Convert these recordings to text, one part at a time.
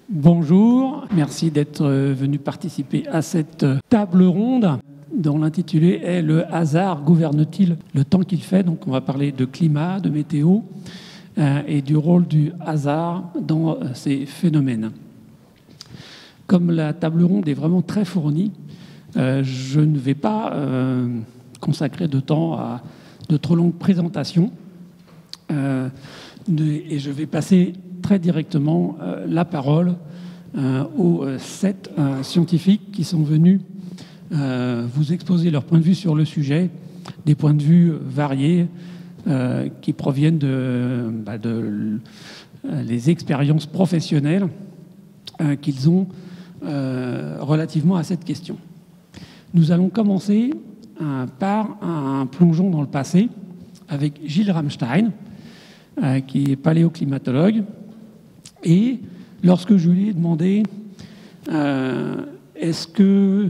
Bonjour, merci d'être venu participer à cette table ronde dont l'intitulé est « Le hasard gouverne-t-il le temps qu'il fait ?» Donc on va parler de climat, de météo et du rôle du hasard dans ces phénomènes. Comme la table ronde est vraiment très fournie, je ne vais pas consacrer de temps à de trop longues présentations et je vais passer très directement la parole aux 7 scientifiques qui sont venus vous exposer leur point de vue sur le sujet, des points de vue variés qui proviennent de les expériences professionnelles qu'ils ont relativement à cette question. Nous allons commencer par un plongeon dans le passé avec Gilles Ramstein, qui est paléoclimatologue. Et lorsque je lui ai demandé qu'est-ce que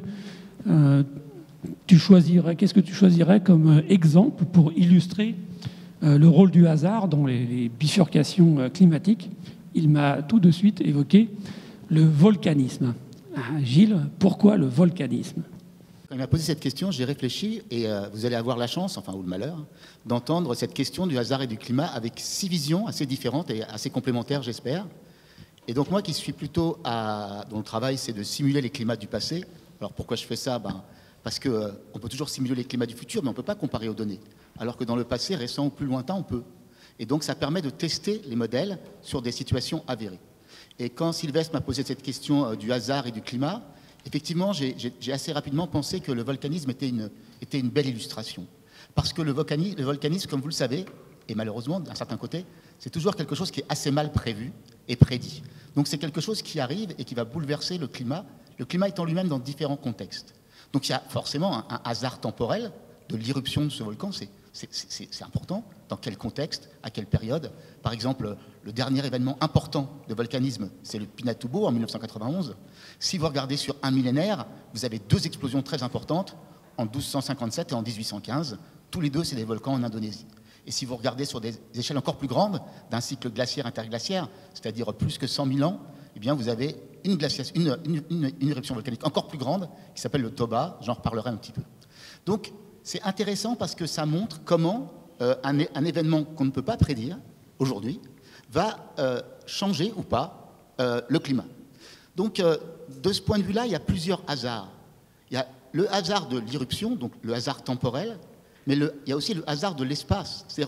tu choisirais comme exemple pour illustrer le rôle du hasard dans les bifurcations climatiques, il m'a tout de suite évoqué le volcanisme. Gilles, pourquoi le volcanisme ? Quand il m'a posé cette question, j'ai réfléchi et vous allez avoir la chance, ou le malheur, d'entendre cette question du hasard et du climat avec 6 visions assez différentes et assez complémentaires, j'espère. Et donc moi qui suis plutôt dont le travail c'est de simuler les climats du passé. Alors pourquoi je fais ça ? Parce qu'on peut toujours simuler les climats du futur, mais on ne peut pas comparer aux données. Alors que dans le passé, récent ou plus lointain, on peut. Et donc ça permet de tester les modèles sur des situations avérées. Et quand Sylvestre m'a posé cette question du hasard et du climat, effectivement, j'ai assez rapidement pensé que le volcanisme était une belle illustration. Parce que le volcanisme, comme vous le savez, et malheureusement, d'un certain côté, c'est toujours quelque chose qui est assez mal prévu et prédit. Donc c'est quelque chose qui arrive et qui va bouleverser le climat étant lui-même dans différents contextes. Donc il y a forcément un hasard temporel de l'irruption de ce volcan, c'est important. Dans quel contexte, à quelle période ? Par exemple, le dernier événement important de volcanisme, c'est le Pinatubo en 1991. Si vous regardez sur un millénaire, vous avez 2 explosions très importantes en 1257 et en 1815. Tous les deux, c'est des volcans en Indonésie. Et si vous regardez sur des échelles encore plus grandes, d'un cycle glaciaire interglaciaire, c'est-à-dire plus que 100 000 ans, eh bien vous avez une éruption volcanique encore plus grande qui s'appelle le Toba. J'en reparlerai un petit peu. Donc, c'est intéressant parce que ça montre comment un événement qu'on ne peut pas prédire aujourd'hui va changer ou pas le climat. Donc, de ce point de vue-là, il y a plusieurs hasards. Il y a le hasard de l'irruption, donc le hasard temporel, mais il y a aussi le hasard de l'espace, c'est-à-dire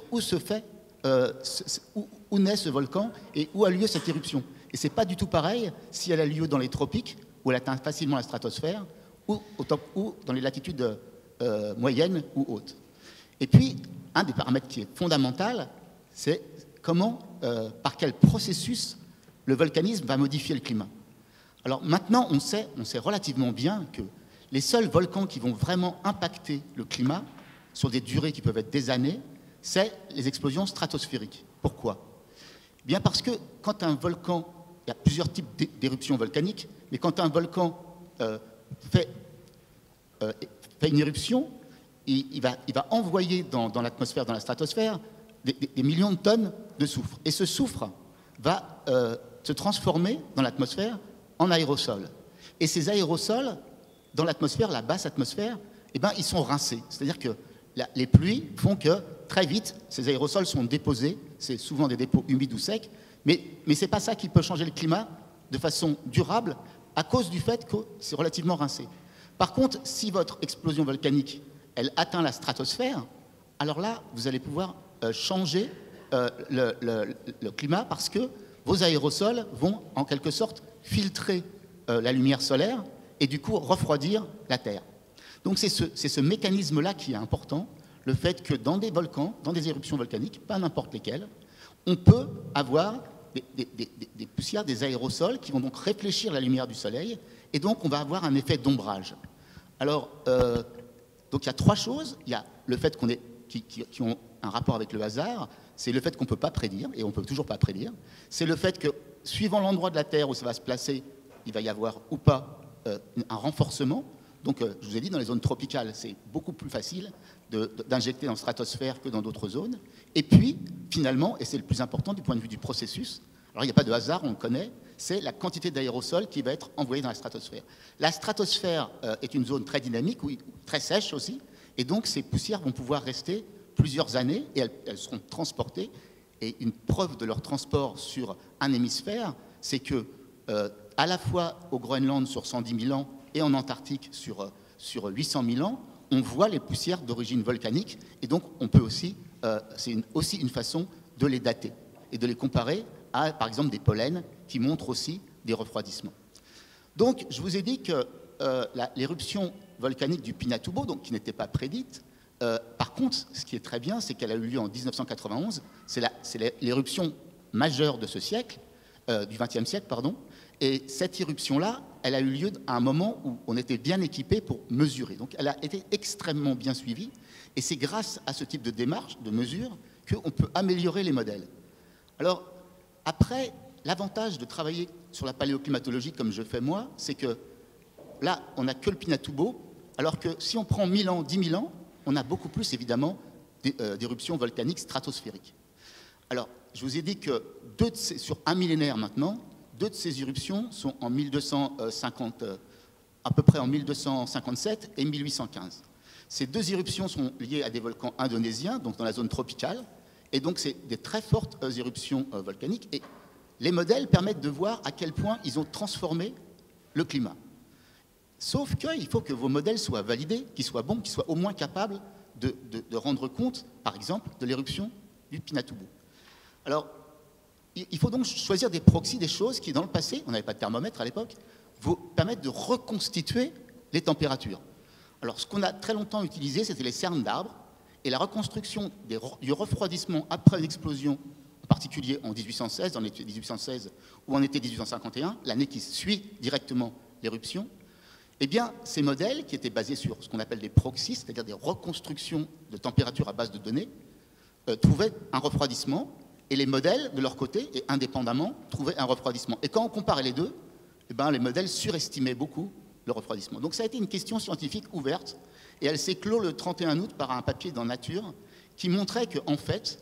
où naît ce volcan et où a lieu cette éruption. Et ce n'est pas du tout pareil si elle a lieu dans les tropiques, où elle atteint facilement la stratosphère, ou dans les latitudes moyennes ou hautes. Et puis, un des paramètres qui est fondamental, c'est par quel processus le volcanisme va modifier le climat. Alors maintenant, on sait relativement bien que les seuls volcans qui vont vraiment impacter le climat sur des durées qui peuvent être des années, c'est les explosions stratosphériques. Pourquoi ? Bien parce que quand un volcan, il y a plusieurs types d'éruptions volcaniques, mais quand un volcan fait une éruption, il va envoyer dans l'atmosphère, dans la stratosphère, des millions de tonnes de soufre. Et ce soufre va se transformer dans l'atmosphère en aérosols. Et ces aérosols, dans l'atmosphère, la basse atmosphère, ils sont rincés. C'est-à-dire que les pluies font que très vite, ces aérosols sont déposés. C'est souvent des dépôts humides ou secs. Mais ce n'est pas ça qui peut changer le climat de façon durable à cause du fait que c'est relativement rincé. Par contre, si votre explosion volcanique, elle atteint la stratosphère, alors là, vous allez pouvoir changer le climat parce que vos aérosols vont, en quelque sorte, filtrer la lumière solaire et du coup refroidir la Terre. Donc c'est ce mécanisme-là qui est important, le fait que dans des volcans, dans des éruptions volcaniques, pas n'importe lesquelles, on peut avoir des poussières, des aérosols qui vont donc réfléchir la lumière du soleil et donc on va avoir un effet d'ombrage. Alors, donc il y a 3 choses. Il y a le fait qui ont un rapport avec le hasard, c'est le fait qu'on ne peut pas prédire, et on ne peut toujours pas prédire. C'est le fait que, suivant l'endroit de la Terre où ça va se placer, il va y avoir ou pas un renforcement. Donc, je vous ai dit, dans les zones tropicales, c'est beaucoup plus facile d'injecter dans la stratosphère que dans d'autres zones. Et puis, finalement, et c'est le plus important du point de vue du processus, alors il n'y a pas de hasard, on le connaît, c'est la quantité d'aérosol qui va être envoyée dans la stratosphère. La stratosphère est une zone très dynamique, oui, très sèche aussi, et donc ces poussières vont pouvoir rester plusieurs années et elles seront transportées. Et une preuve de leur transport sur un hémisphère, c'est que à la fois au Groenland sur 110 000 ans et en Antarctique sur 800 000 ans, on voit les poussières d'origine volcanique, et donc on peut aussi, c'est aussi une façon de les dater et de les comparer à, par exemple, des pollens qui montrent aussi des refroidissements. Donc, je vous ai dit que l'éruption volcanique du Pinatubo, donc, qui n'était pas prédite, par contre, ce qui est très bien, c'est qu'elle a eu lieu en 1991, c'est l'éruption majeure de ce siècle, du XXe siècle, pardon, et cette éruption-là, elle a eu lieu à un moment où on était bien équipé pour mesurer. Donc, elle a été extrêmement bien suivie, et c'est grâce à ce type de démarche, de mesure, qu'on peut améliorer les modèles. Alors, après, l'avantage de travailler sur la paléoclimatologie comme je fais moi, c'est que là, on n'a que le Pinatubo, alors que si on prend 1000 ans, 10 000 ans, on a beaucoup plus, évidemment, d'éruptions volcaniques stratosphériques. Alors, je vous ai dit que sur un millénaire maintenant, 2 de ces éruptions sont en 1250, à peu près en 1257 et 1815. Ces 2 éruptions sont liées à des volcans indonésiens, donc dans la zone tropicale, et donc c'est des très fortes éruptions volcaniques, et les modèles permettent de voir à quel point ils ont transformé le climat. Sauf qu'il faut que vos modèles soient validés, qu'ils soient bons, qu'ils soient au moins capables de rendre compte, par exemple, de l'éruption du Pinatubo. Alors, il faut donc choisir des proxys, des choses qui, dans le passé, on n'avait pas de thermomètre à l'époque, vous permettent de reconstituer les températures. Alors, ce qu'on a très longtemps utilisé, c'était les cernes d'arbres, et la reconstruction du refroidissement après une explosion, en particulier en 1816, dans l'été 1816 ou en été 1851, l'année qui suit directement l'éruption, eh bien, ces modèles, qui étaient basés sur ce qu'on appelle des proxys, c'est-à-dire des reconstructions de température à base de données, trouvaient un refroidissement, et les modèles, de leur côté, et indépendamment, trouvaient un refroidissement. Et quand on comparait les deux, eh bien, les modèles surestimaient beaucoup le refroidissement. Donc ça a été une question scientifique ouverte, et elle s'est clôt le 31 août par un papier dans Nature qui montrait qu'en fait,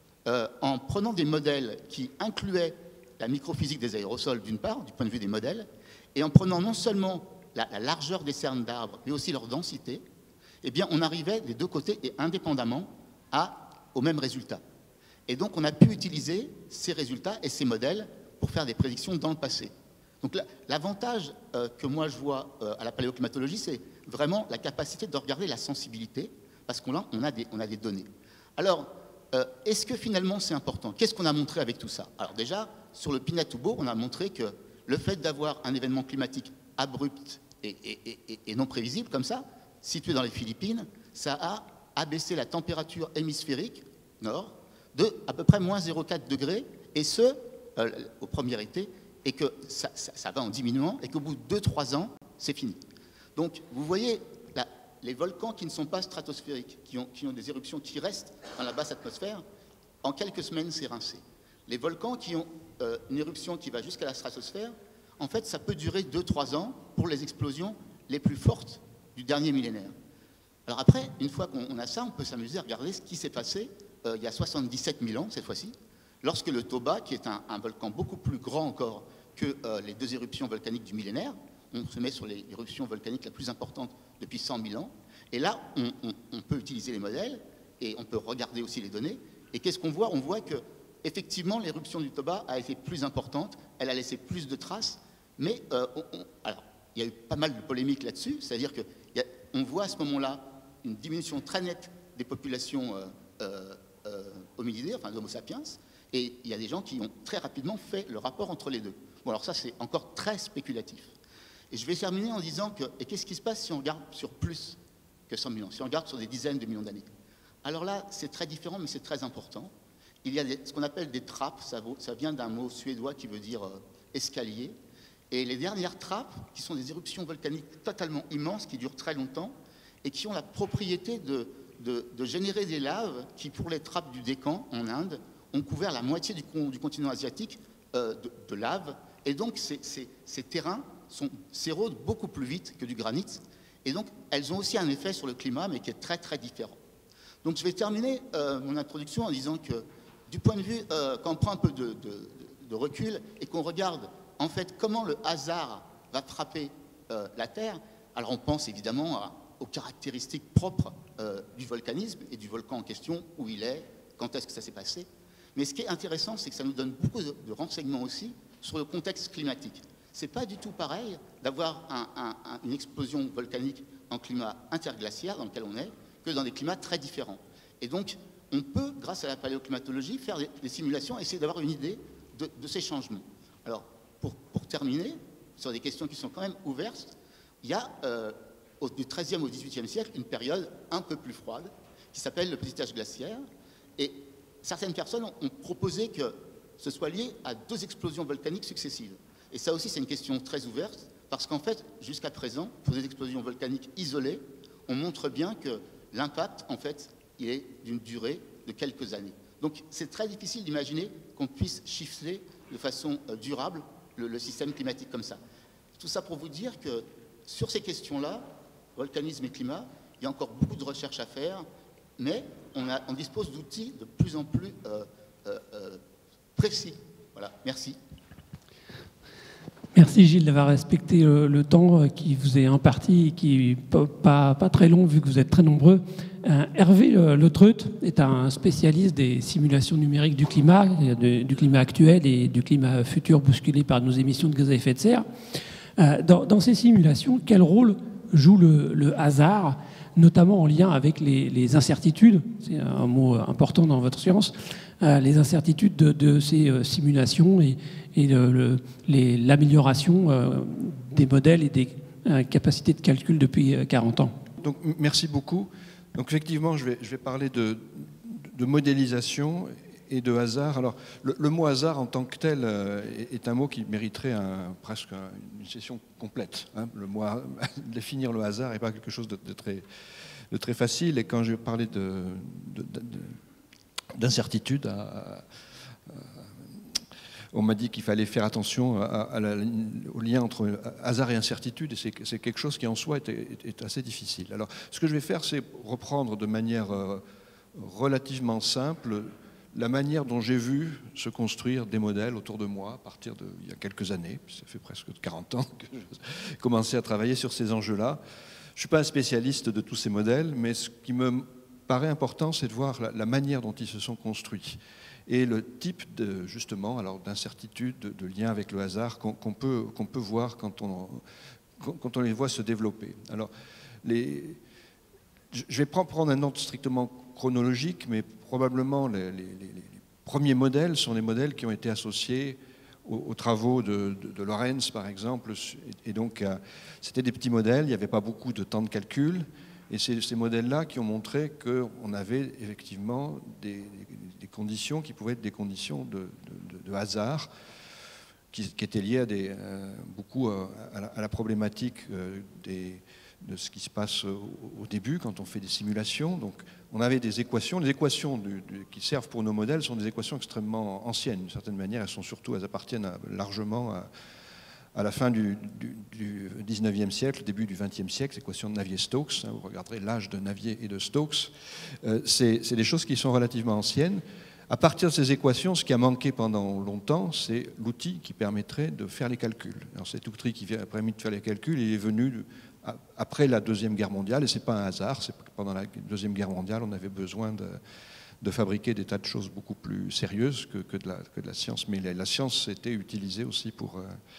en prenant des modèles qui incluaient la microphysique des aérosols d'une part, du point de vue des modèles, et en prenant non seulement la largeur des cernes d'arbres, mais aussi leur densité, eh bien, on arrivait des deux côtés et indépendamment au même résultat. Et donc, on a pu utiliser ces résultats et ces modèles pour faire des prédictions dans le passé. Donc, l'avantage que moi je vois à la paléoclimatologie, c'est vraiment la capacité de regarder la sensibilité, parce qu'on a des données. Alors, est-ce que finalement c'est important? Qu'est-ce qu'on a montré avec tout ça? Alors déjà, sur le Pinatubo, on a montré que le fait d'avoir un événement climatique abrupt et non prévisible, comme ça, situé dans les Philippines, ça a abaissé la température hémisphérique nord de à peu près moins 0,4 degrés, et ce, au premier été, et que ça va en diminuant, et qu'au bout de 2-3 ans, c'est fini. Donc, vous voyez, les volcans qui ne sont pas stratosphériques, qui ont des éruptions qui restent dans la basse atmosphère, en quelques semaines, c'est rincé. Les volcans qui ont une éruption qui va jusqu'à la stratosphère, en fait, ça peut durer 2-3 ans pour les explosions les plus fortes du dernier millénaire. Alors après, une fois qu'on a ça, on peut s'amuser à regarder ce qui s'est passé il y a 77 000 ans, cette fois-ci, lorsque le Toba, qui est un volcan beaucoup plus grand encore que les 2 éruptions volcaniques du millénaire, on se met sur les éruptions volcaniques la plus importante depuis 100 000 ans, et là, on peut utiliser les modèles, et on peut regarder aussi les données, et qu'est-ce qu'on voit? On voit que, effectivement, l'éruption du Toba a été plus importante, elle a laissé plus de traces, mais alors, il y a eu pas mal de polémiques là-dessus, c'est-à-dire qu'on voit à ce moment-là une diminution très nette des populations hominidées, enfin d'Homo sapiens, et il y a des gens qui ont très rapidement fait le rapport entre les deux. Bon, alors ça, c'est encore très spéculatif. Et je vais terminer en disant que, et qu'est-ce qui se passe si on regarde sur plus que 100 000 ans, si on regarde sur des dizaines de millions d'années? Alors là, c'est très différent, mais c'est très important. Il y a ce qu'on appelle des trappes, ça vient d'un mot suédois qui veut dire escalier. Et les dernières trappes, qui sont des éruptions volcaniques totalement immenses, qui durent très longtemps, et qui ont la propriété de générer des laves qui, pour les trappes du Décan, en Inde, ont couvert la moitié du continent asiatique de lave. Et donc, ces terrains s'érodent beaucoup plus vite que du granit. Et donc, elles ont aussi un effet sur le climat, mais qui est très, très différent. Donc, je vais terminer mon introduction en disant que, du point de vue, quand on prend un peu de recul et qu'on regarde en fait, comment le hasard va frapper la Terre. Alors on pense évidemment aux caractéristiques propres du volcanisme et du volcan en question, où il est, quand est-ce que ça s'est passé. Mais ce qui est intéressant, c'est que ça nous donne beaucoup de renseignements aussi sur le contexte climatique. C'est pas du tout pareil d'avoir une explosion volcanique en climat interglaciaire, dans lequel on est, que dans des climats très différents. Et donc, on peut, grâce à la paléoclimatologie, faire des simulations et essayer d'avoir une idée de ces changements. Alors, pour terminer, sur des questions qui sont quand même ouvertes, il y a, du XIIIe au XVIIIe siècle, une période un peu plus froide, qui s'appelle le petit âge glaciaire. Et certaines personnes ont proposé que ce soit lié à 2 explosions volcaniques successives. Et ça aussi, c'est une question très ouverte, parce qu'en fait, jusqu'à présent, pour des explosions volcaniques isolées, on montre bien que l'impact, en fait, il est d'une durée de quelques années. Donc, c'est très difficile d'imaginer qu'on puisse chiffrer de façon durable le système climatique comme ça. Tout ça pour vous dire que sur ces questions-là, volcanisme et climat, il y a encore beaucoup de recherches à faire, mais on dispose d'outils de plus en plus précis. Voilà, merci. Merci Gilles d'avoir respecté le temps qui vous est imparti et qui n'est pas très long vu que vous êtes très nombreux. Hervé Le Treut est un spécialiste des simulations numériques du climat actuel et du climat futur bousculé par nos émissions de gaz à effet de serre. Dans ces simulations, quel rôle joue le hasard, notamment en lien avec les incertitudes, c'est un mot important dans votre science, les incertitudes de ces simulations et l'amélioration des modèles et des capacités de calcul depuis 40 ans. Donc, merci beaucoup. Donc effectivement, je vais parler de modélisation et de hasard. Alors, le mot hasard en tant que tel est un mot qui mériterait presque une session complète. Hein. Définir le hasard n'est pas quelque chose de très facile. Et quand je parlais d'incertitude, on m'a dit qu'il fallait faire attention au lien entre hasard et incertitude, et c'est quelque chose qui en soi est assez difficile. Alors, ce que je vais faire, c'est reprendre de manière relativement simple la manière dont j'ai vu se construire des modèles autour de moi à partir d'il y a quelques années. Ça fait presque 40 ans que j'ai commencé à travailler sur ces enjeux-là. Je ne suis pas un spécialiste de tous ces modèles, mais ce qui me paraît important, c'est de voir la manière dont ils se sont construits et le type justement d'incertitude, de lien avec le hasard qu'on peut voir quand on les voit se développer. Alors, je vais prendre un ordre strictement chronologique, mais probablement les premiers modèles sont des modèles qui ont été associés aux travaux de Lorentz, par exemple. Et donc, c'était des petits modèles, il n'y avait pas beaucoup de temps de calcul. Et c'est ces modèles-là qui ont montré qu'on avait effectivement des conditions qui pouvaient être des conditions de hasard, qui étaient liées beaucoup à la problématique de ce qui se passe au début quand on fait des simulations. Donc on avait des équations. Les équations qui servent pour nos modèles sont des équations extrêmement anciennes. D'une certaine manière, elles appartiennent largement à la fin du 19e siècle, début du 20e siècle, l'équation de Navier-Stokes. Vous regarderez l'âge de Navier et de Stokes. C'est des choses qui sont relativement anciennes. À partir de ces équations, ce qui a manqué pendant longtemps, c'est l'outil qui permettrait de faire les calculs. Alors cet outil qui a permis de faire les calculs, il est venu après la Deuxième Guerre mondiale, et ce n'est pas un hasard, c'est que pendant la Deuxième Guerre mondiale, on avait besoin de fabriquer des tas de choses beaucoup plus sérieuses que de la science. Mais la science était utilisée aussi pour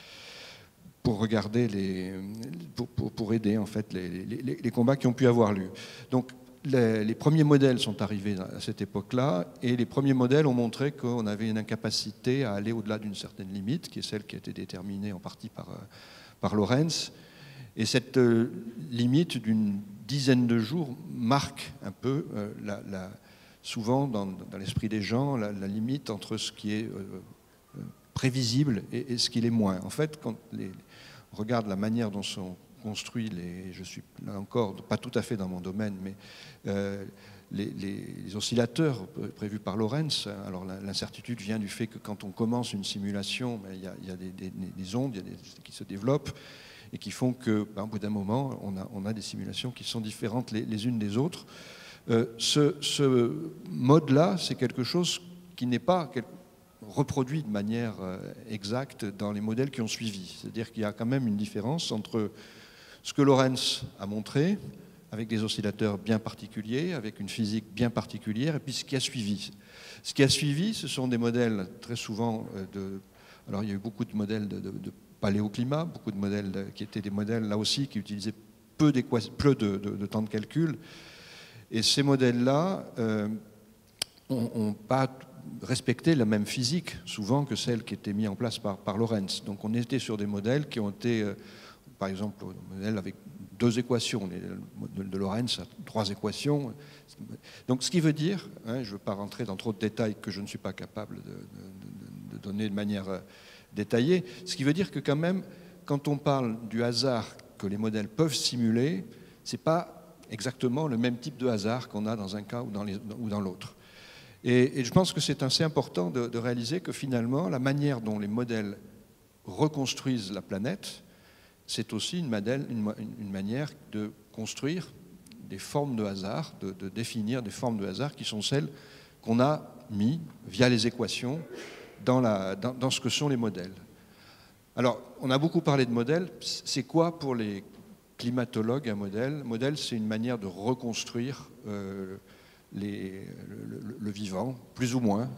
regarder pour aider en fait les combats qui ont pu avoir lieu. Donc les premiers modèles sont arrivés à cette époque-là, et les premiers modèles ont montré qu'on avait une incapacité à aller au-delà d'une certaine limite, qui est celle qui a été déterminée en partie par Lorentz. Et cette limite d'une dizaine de jours marque un peu, souvent dans l'esprit des gens, la limite entre ce qui est prévisible et ce qui l'est moins. En fait, quand on regarde la manière dont sont construits je suis là encore pas tout à fait dans mon domaine, mais les oscillateurs prévus par Lorentz, alors l'incertitude vient du fait que quand on commence une simulation, il y a des ondes qui se développent et qui font qu'au bout d'un moment, on a des simulations qui sont différentes les unes des autres. Ce mode-là, c'est quelque chose qui n'est pas reproduit de manière exacte dans les modèles qui ont suivi. C'est-à-dire qu'il y a quand même une différence entre ce que Lorentz a montré, avec des oscillateurs bien particuliers, avec une physique bien particulière, et puis ce qui a suivi. Ce qui a suivi, ce sont des modèles très souvent alors il y a eu beaucoup de modèles de paléoclimat, beaucoup de modèles qui étaient des modèles là aussi qui utilisaient peu de temps de calcul. Et ces modèles-là n'ont pas respecté la même physique souvent que celle qui était mise en place par Lorentz. Donc on était sur des modèles qui ont été, par exemple, un modèle avec 2 équations. Le modèle de Lorentz a 3 équations. Donc ce qui veut dire, je ne veux pas rentrer dans trop de détails que je ne suis pas capable de donner de manière détaillée, ce qui veut dire que quand même, quand on parle du hasard que les modèles peuvent simuler, ce n'est pas exactement le même type de hasard qu'on a dans un cas ou dans l'autre. Et je pense que c'est assez important de réaliser que finalement, la manière dont les modèles reconstruisent la planète, c'est aussi une manière de construire des formes de hasard, de définir des formes de hasard qui sont celles qu'on a mis via les équations dans ce que sont les modèles. Alors, on a beaucoup parlé de modèles. C'est quoi pour les climatologues un modèle? Un modèle, c'est une manière de reconstruire le vivant, plus ou moins,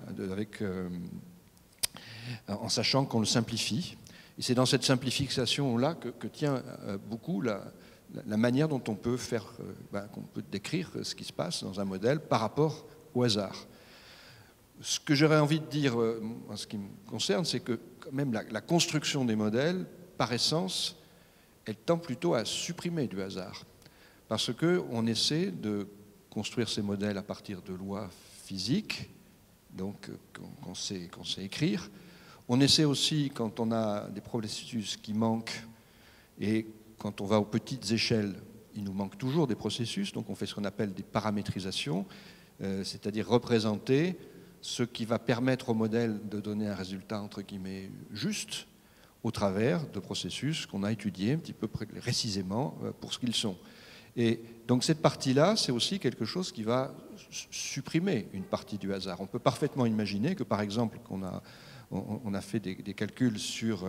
en sachant qu'on le simplifie. Et c'est dans cette simplification-là que tient beaucoup la manière dont on peut qu'on peut décrire ce qui se passe dans un modèle par rapport au hasard. Ce que j'aurais envie de dire en ce qui me concerne, c'est que quand même la construction des modèles, par essence, elle tend plutôt à supprimer du hasard. Parce qu'on essaie de construire ces modèles à partir de lois physiques, donc qu'on sait écrire. On essaie aussi, quand on a des processus qui manquent, et quand on va aux petites échelles, il nous manque toujours des processus, donc on fait ce qu'on appelle des paramétrisations, c'est-à-dire représenter ce qui va permettre au modèle de donner un résultat, entre guillemets, juste, au travers de processus qu'on a étudiés un petit peu précisément pour ce qu'ils sont. Et donc cette partie-là, c'est aussi quelque chose qui va supprimer une partie du hasard. On peut parfaitement imaginer que, par exemple, on a fait des calculs sur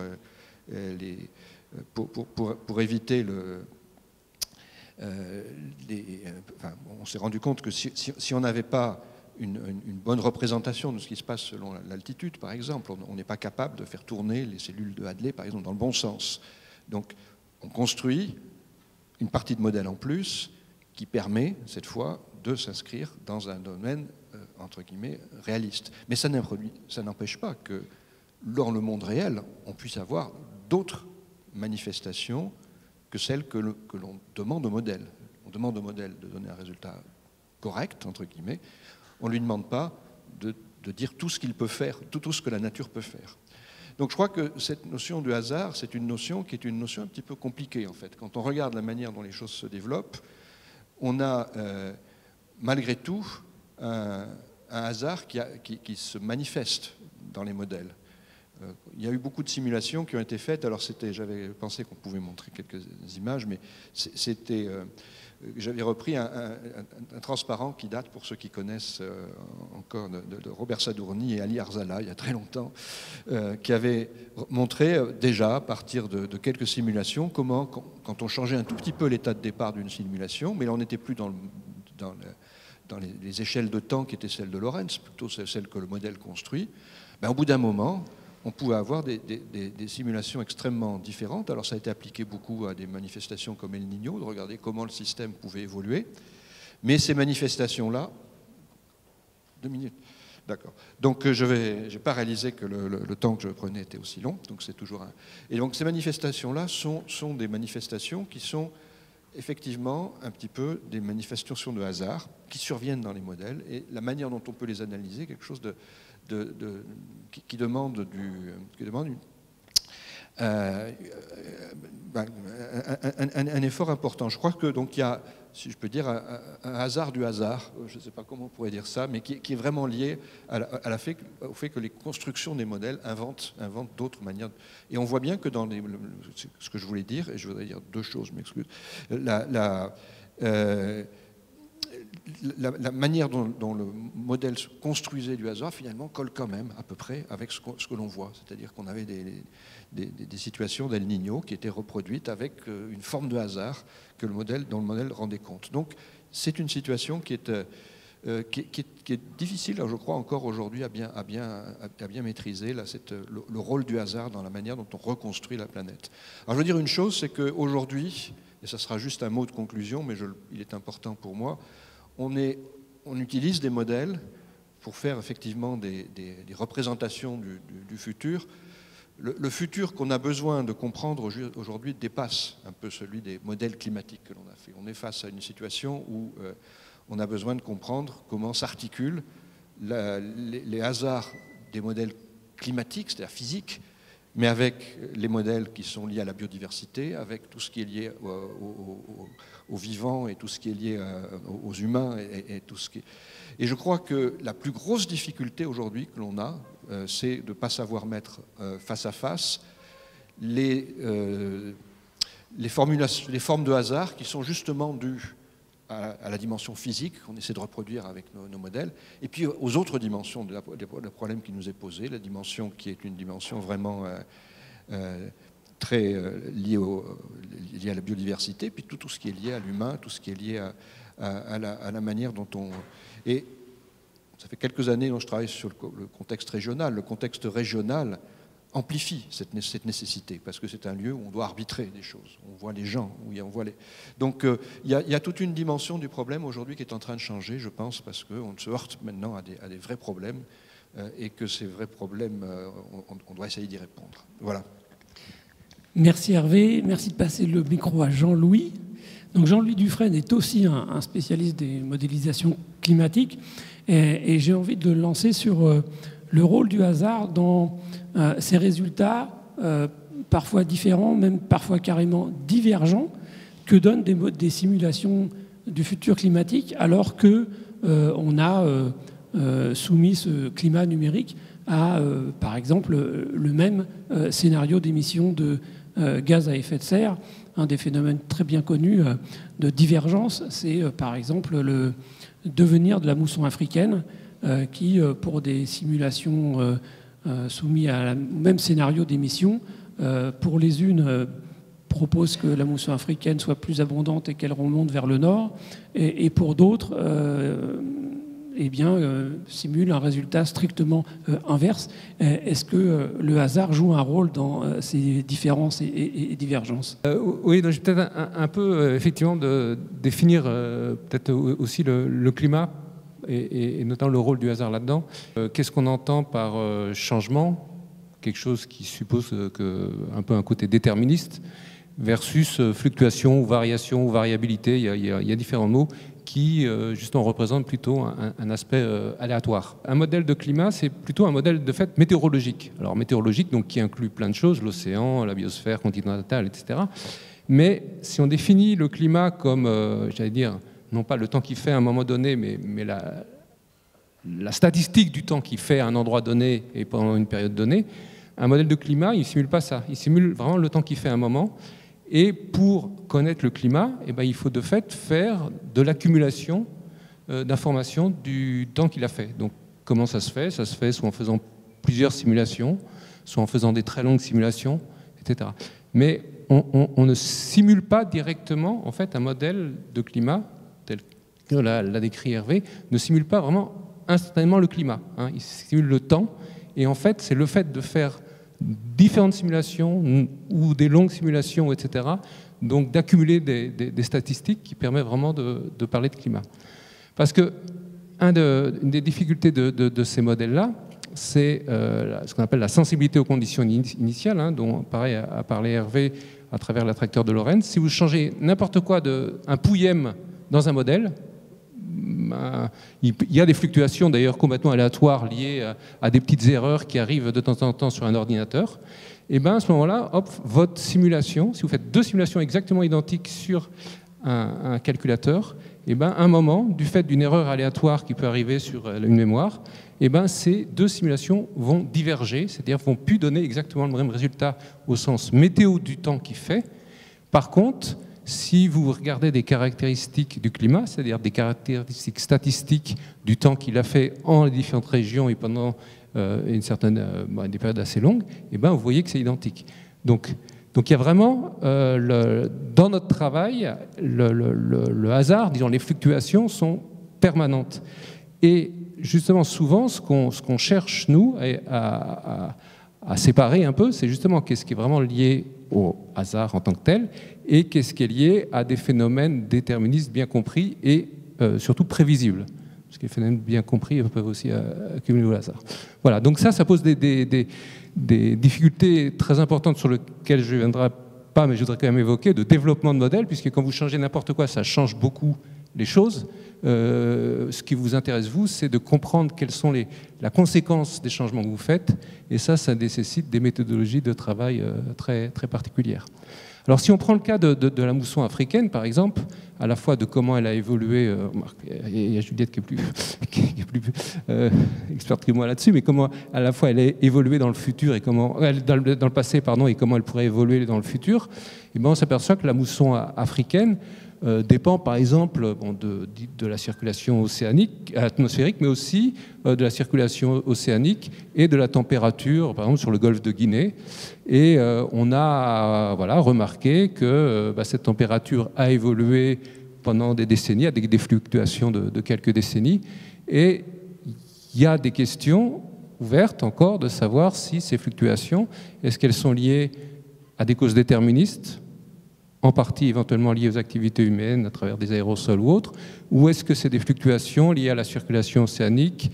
pour éviter on s'est rendu compte que si on n'avait pas une bonne représentation de ce qui se passe selon l'altitude, par exemple, on n'est pas capable de faire tourner les cellules de Hadley, par exemple, dans le bon sens. Donc, on construit une partie de modèle en plus qui permet, cette fois, de s'inscrire dans un domaine, entre guillemets, réaliste. Mais ça n'empêche pas que, dans le monde réel, on puisse avoir d'autres manifestations que celles que l'on demande au modèle. On demande au modèle de donner un résultat correct, entre guillemets. On ne lui demande pas de dire tout ce qu'il peut faire, tout ce que la nature peut faire. Donc je crois que cette notion de hasard, c'est une notion qui est une notion un petit peu compliquée, en fait. Quand on regarde la manière dont les choses se développent, on a malgré tout un hasard qui se manifeste dans les modèles. Il y a eu beaucoup de simulations qui ont été faites. Alors j'avais pensé qu'on pouvait montrer quelques images, mais j'avais repris un transparent qui date, pour ceux qui connaissent encore, de Robert Sadourny et Ali Arzala, il y a très longtemps, qui avait montré déjà, à partir de quelques simulations, comment, quand on changeait un tout petit peu l'état de départ d'une simulation, mais là on n'était plus dans les échelles de temps qui étaient celles de Lorentz, plutôt celles que le modèle construit, au bout d'un moment, on pouvait avoir des simulations extrêmement différentes. Alors ça a été appliqué beaucoup à des manifestations comme El Niño, de regarder comment le système pouvait évoluer. Mais ces manifestations-là... 2 minutes. D'accord. Donc je n'ai pas réalisé que le temps que je prenais était aussi long. Donc c'est toujours Et donc ces manifestations-là sont des manifestations qui sont effectivement un petit peu des manifestations de hasard qui surviennent dans les modèles. Et la manière dont on peut les analyser, quelque chose qui demande un effort important. Je crois que donc il y a, si je peux dire, un hasard du hasard, je ne sais pas comment on pourrait dire ça, mais qui est vraiment lié au fait que les constructions des modèles inventent d'autres manières. Et on voit bien que dans ce que je voulais dire, et je voudrais dire 2 choses, je m'excuse, la manière dont le modèle se construisait du hasard, finalement, colle quand même à peu près avec ce que l'on voit. C'est-à-dire qu'on avait des situations d'El Niño qui étaient reproduites avec une forme de hasard dont le modèle rendait compte. Donc, c'est une situation qui est difficile, je crois, encore aujourd'hui à bien maîtriser, là, le rôle du hasard dans la manière dont on reconstruit la planète. Alors, je veux dire une chose, c'est qu'aujourd'hui, et ça sera juste un mot de conclusion, mais il est important pour moi, on utilise des modèles pour faire effectivement des représentations du futur. Le futur qu'on a besoin de comprendre aujourd'hui dépasse un peu celui des modèles climatiques que l'on a fait. On est face à une situation où on a besoin de comprendre comment s'articulent les hasards des modèles climatiques, c'est-à-dire physiques, mais avec les modèles qui sont liés à la biodiversité, avec tout ce qui est lié aux vivants et tout ce qui est lié aux humains et tout ce qui est... Et je crois que la plus grosse difficulté aujourd'hui que l'on a, c'est de ne pas savoir mettre face à face les formes de hasard qui sont justement dues à la dimension physique qu'on essaie de reproduire avec nos modèles, et puis aux autres dimensions du problème qui nous est posé, la dimension qui est une dimension vraiment très liée à la biodiversité, puis tout ce qui est lié à l'humain, tout ce qui est lié à la manière dont on... Et ça fait quelques années dont je travaille sur le contexte régional. Le contexte régional amplifie cette nécessité, parce que c'est un lieu où on doit arbitrer des choses. On voit les gens, Donc il y a toute une dimension du problème aujourd'hui qui est en train de changer, je pense, parce qu'on se heurte maintenant à des vrais problèmes, et que ces vrais problèmes, on doit essayer d'y répondre. Voilà. Merci Hervé, merci de passer le micro à Jean-Louis. Donc Jean-Louis Dufresne est aussi un spécialiste des modélisations climatiques, et j'ai envie de le lancer sur le rôle du hasard dans ces résultats parfois différents, même parfois carrément divergents, que donnent des simulations du futur climatique, alors qu'on a soumis ce climat numérique à, par exemple, le même scénario d'émissions de gaz à effet de serre. Un des phénomènes très bien connus de divergence, c'est par exemple le devenir de la mousson africaine, qui, pour des simulations soumises au même scénario d'émission, pour les unes, propose que la mousson africaine soit plus abondante et qu'elle remonte vers le nord, et pour d'autres, simule un résultat strictement inverse. Est-ce que le hasard joue un rôle dans ces différences et divergences ? Oui, donc je vais peut-être un peu effectivement de définir peut-être aussi le climat et notamment le rôle du hasard là-dedans. Qu'est-ce qu'on entend par changement ? Quelque chose qui suppose un peu un côté déterministe versus fluctuation ou variation ou variabilité. Il y a différents mots qui justement représentent plutôt un aspect aléatoire. Un modèle de climat, c'est plutôt un modèle de fait météorologique. Alors météorologique, donc qui inclut plein de choses, l'océan, la biosphère continentale, etc. Mais si on définit le climat comme, j'allais dire, non pas le temps qu'il fait à un moment donné, mais la statistique du temps qu'il fait à un endroit donné et pendant une période donnée, un modèle de climat, il ne simule pas ça. Il simule vraiment le temps qu'il fait à un moment. Et pour connaître le climat, il faut de fait faire de l'accumulation d'informations du temps qu'il a fait. Donc comment ça se fait ? Ça se fait soit en faisant plusieurs simulations, soit en faisant des très longues simulations, etc. Mais on ne simule pas directement en fait, un modèle de climat, tel que l'a décrit Hervé, ne simule pas vraiment instantanément le climat. Il simule le temps. Et en fait, c'est le fait de faire différentes simulations ou des longues simulations, etc. Donc d'accumuler des statistiques qui permet vraiment de parler de climat. Parce que une des difficultés de ces modèles-là, c'est ce qu'on appelle la sensibilité aux conditions initiales, dont pareil a parlé Hervé à travers l'attracteur de Lorentz. Si vous changez n'importe quoi un pouillème dans un modèle, il y a des fluctuations d'ailleurs complètement aléatoires liées à des petites erreurs qui arrivent de temps en temps sur un ordinateur. Et bien à ce moment-là, hop, votre simulation, si vous faites deux simulations exactement identiques sur un calculateur, et ben à un moment, du fait d'une erreur aléatoire qui peut arriver sur une mémoire, et ben ces deux simulations vont diverger, c'est-à-dire vont plus donner exactement le même résultat au sens météo du temps qu'il fait. Par contre, Si vous regardez des caractéristiques du climat, c'est-à-dire des caractéristiques statistiques du temps qu'il a fait en les différentes régions et pendant des périodes assez longues, eh ben, vous voyez que c'est identique. Donc il y a vraiment, dans notre travail, le hasard, disons, les fluctuations sont permanentes. Et justement, souvent, ce qu'on cherche, nous, à séparer un peu, c'est justement qu'est-ce qui est vraiment lié au hasard en tant que tel et qu'est-ce qui est lié à des phénomènes déterministes bien compris et surtout prévisibles. Parce que les phénomènes bien compris peuvent aussi accumuler au hasard. Voilà, donc ça pose des difficultés très importantes sur lesquelles je ne viendrai pas, mais je voudrais quand même évoquer, de développement de modèles, puisque quand vous changez n'importe quoi, ça change beaucoup les choses. Ce qui vous intéresse, vous, c'est de comprendre quelles sont la conséquence des changements que vous faites, et ça nécessite des méthodologies de travail très, très particulières. Alors si on prend le cas de la mousson africaine, par exemple, à la fois de comment elle a évolué, il y a Juliette qui est plus experte que moi là-dessus, mais comment à la fois elle a évolué dans le futur et comment dans le passé, pardon, et comment elle pourrait évoluer dans le futur, et ben on s'aperçoit que la mousson africaine dépend par exemple de la circulation atmosphérique, mais aussi de la circulation océanique et de la température, par exemple sur le golfe de Guinée. Et on a remarqué que cette température a évolué pendant des décennies, avec des fluctuations de quelques décennies. Et il y a des questions ouvertes encore de savoir si ces fluctuations, est-ce qu'elles sont liées à des causes déterministes, en partie éventuellement liées aux activités humaines à travers des aérosols ou autres, ou est-ce que c'est des fluctuations liées à la circulation océanique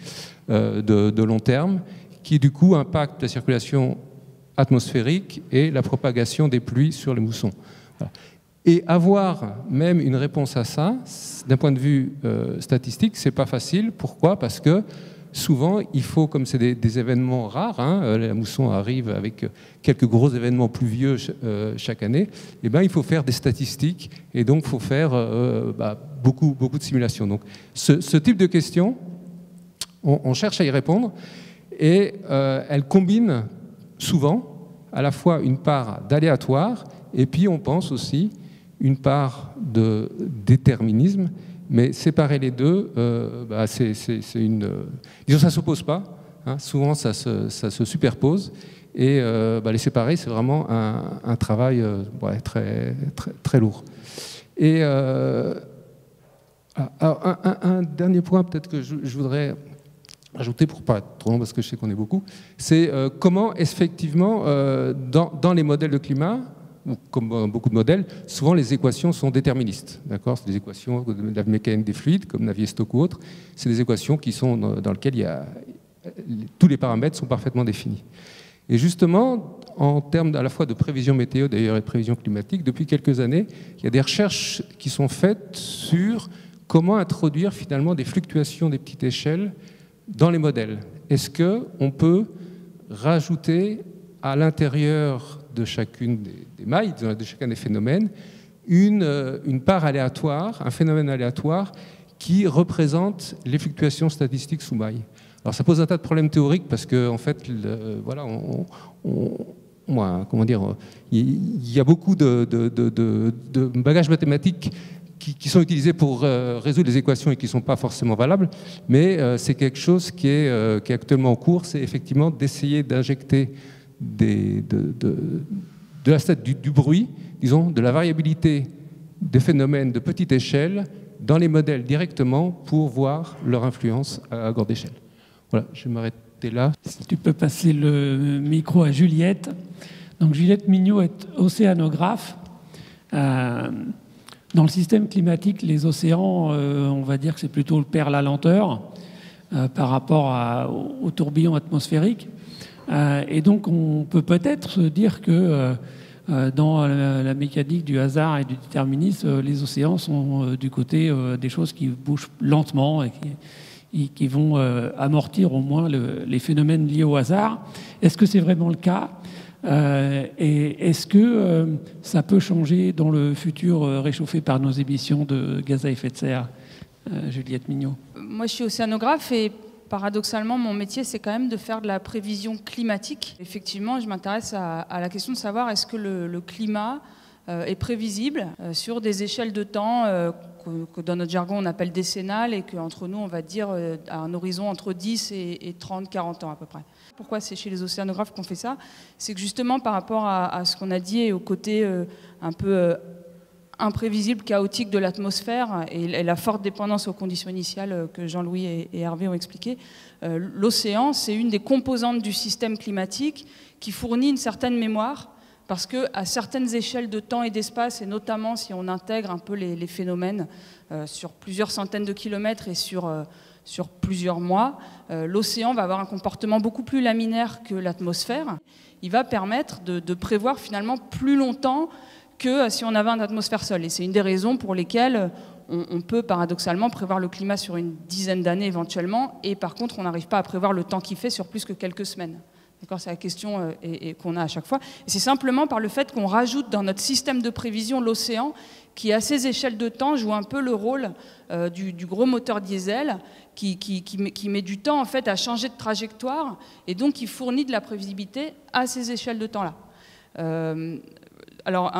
de long terme, qui du coup impactent la circulation atmosphérique et la propagation des pluies sur les moussons. Voilà. Et avoir même une réponse à ça, d'un point de vue statistique, c'est pas facile. Pourquoi ? Parce que souvent, il faut, comme c'est des événements rares, la mousson arrive avec quelques gros événements pluvieux chaque année, et ben, il faut faire des statistiques et donc il faut faire beaucoup de simulations. Donc, ce type de questions, on cherche à y répondre et elle combine souvent à la fois une part d'aléatoire et puis on pense aussi une part de déterminisme. Mais séparer les deux, disons, ça ne s'oppose pas. Souvent, ça se superpose. Et les séparer, c'est vraiment un travail très, très, très lourd. Et alors, un dernier point, peut-être que je voudrais ajouter, pour ne pas être trop long, parce que je sais qu'on est beaucoup, c'est comment, effectivement, dans les modèles de climat, comme beaucoup de modèles, souvent les équations sont déterministes. D'accord ? C'est des équations de la mécanique des fluides, comme Navier-Stokes ou autres. C'est des équations qui sont dans lesquelles tous les paramètres sont parfaitement définis. Et justement, en termes à la fois de prévision météo, d'ailleurs, et de prévision climatique, depuis quelques années, il y a des recherches qui sont faites sur comment introduire finalement des fluctuations des petites échelles dans les modèles. Est-ce qu'on peut rajouter à l'intérieur de chacune des mailles, de chacun des phénomènes, une part aléatoire, un phénomène aléatoire qui représente les fluctuations statistiques sous maille. Alors ça pose un tas de problèmes théoriques parce que en fait, il y a beaucoup de bagages mathématiques qui sont utilisés pour résoudre les équations et qui ne sont pas forcément valables, mais c'est quelque chose qui est actuellement en cours, c'est effectivement d'essayer d'injecter du bruit, disons, de la variabilité des phénomènes de petite échelle dans les modèles directement pour voir leur influence à grande échelle. Voilà, je vais m'arrêter là. Si tu peux passer le micro à Juliette. Donc Juliette Mignot est océanographe. Dans le système climatique, les océans, on va dire que c'est plutôt le père la lenteur par rapport au tourbillon atmosphérique. Et donc on peut peut-être se dire que dans la mécanique du hasard et du déterminisme, les océans sont du côté des choses qui bougent lentement et qui vont amortir au moins les phénomènes liés au hasard. Est-ce que c'est vraiment le cas ? Et est-ce que ça peut changer dans le futur réchauffé par nos émissions de gaz à effet de serre ? Juliette Mignot. Moi, je suis océanographe et paradoxalement, mon métier, c'est quand même de faire de la prévision climatique. Effectivement, je m'intéresse à la question de savoir est-ce que le climat est prévisible sur des échelles de temps que dans notre jargon on appelle décennales et qu'entre nous on va dire à un horizon entre 10 et 30, 40 ans à peu près. Pourquoi c'est chez les océanographes qu'on fait ça? C'est que justement par rapport à ce qu'on a dit et au côté un peu imprévisible, chaotique de l'atmosphère et la forte dépendance aux conditions initiales que Jean-Louis et Hervé ont expliqué, l'océan c'est une des composantes du système climatique qui fournit une certaine mémoire parce qu'à certaines échelles de temps et d'espace, et notamment si on intègre un peu les phénomènes sur plusieurs centaines de kilomètres et sur plusieurs mois, l'océan va avoir un comportement beaucoup plus laminaire que l'atmosphère. Il va permettre de prévoir finalement plus longtemps que si on avait une atmosphère seule. Et c'est une des raisons pour lesquelles on peut paradoxalement prévoir le climat sur une dizaine d'années éventuellement, et par contre on n'arrive pas à prévoir le temps qu'il fait sur plus que quelques semaines. D'accord, c'est la question qu'on a à chaque fois. Et c'est simplement par le fait qu'on rajoute dans notre système de prévision l'océan, qui à ces échelles de temps joue un peu le rôle du gros moteur diesel, qui met du temps en fait à changer de trajectoire, et donc qui fournit de la prévisibilité à ces échelles de temps-là. Alors,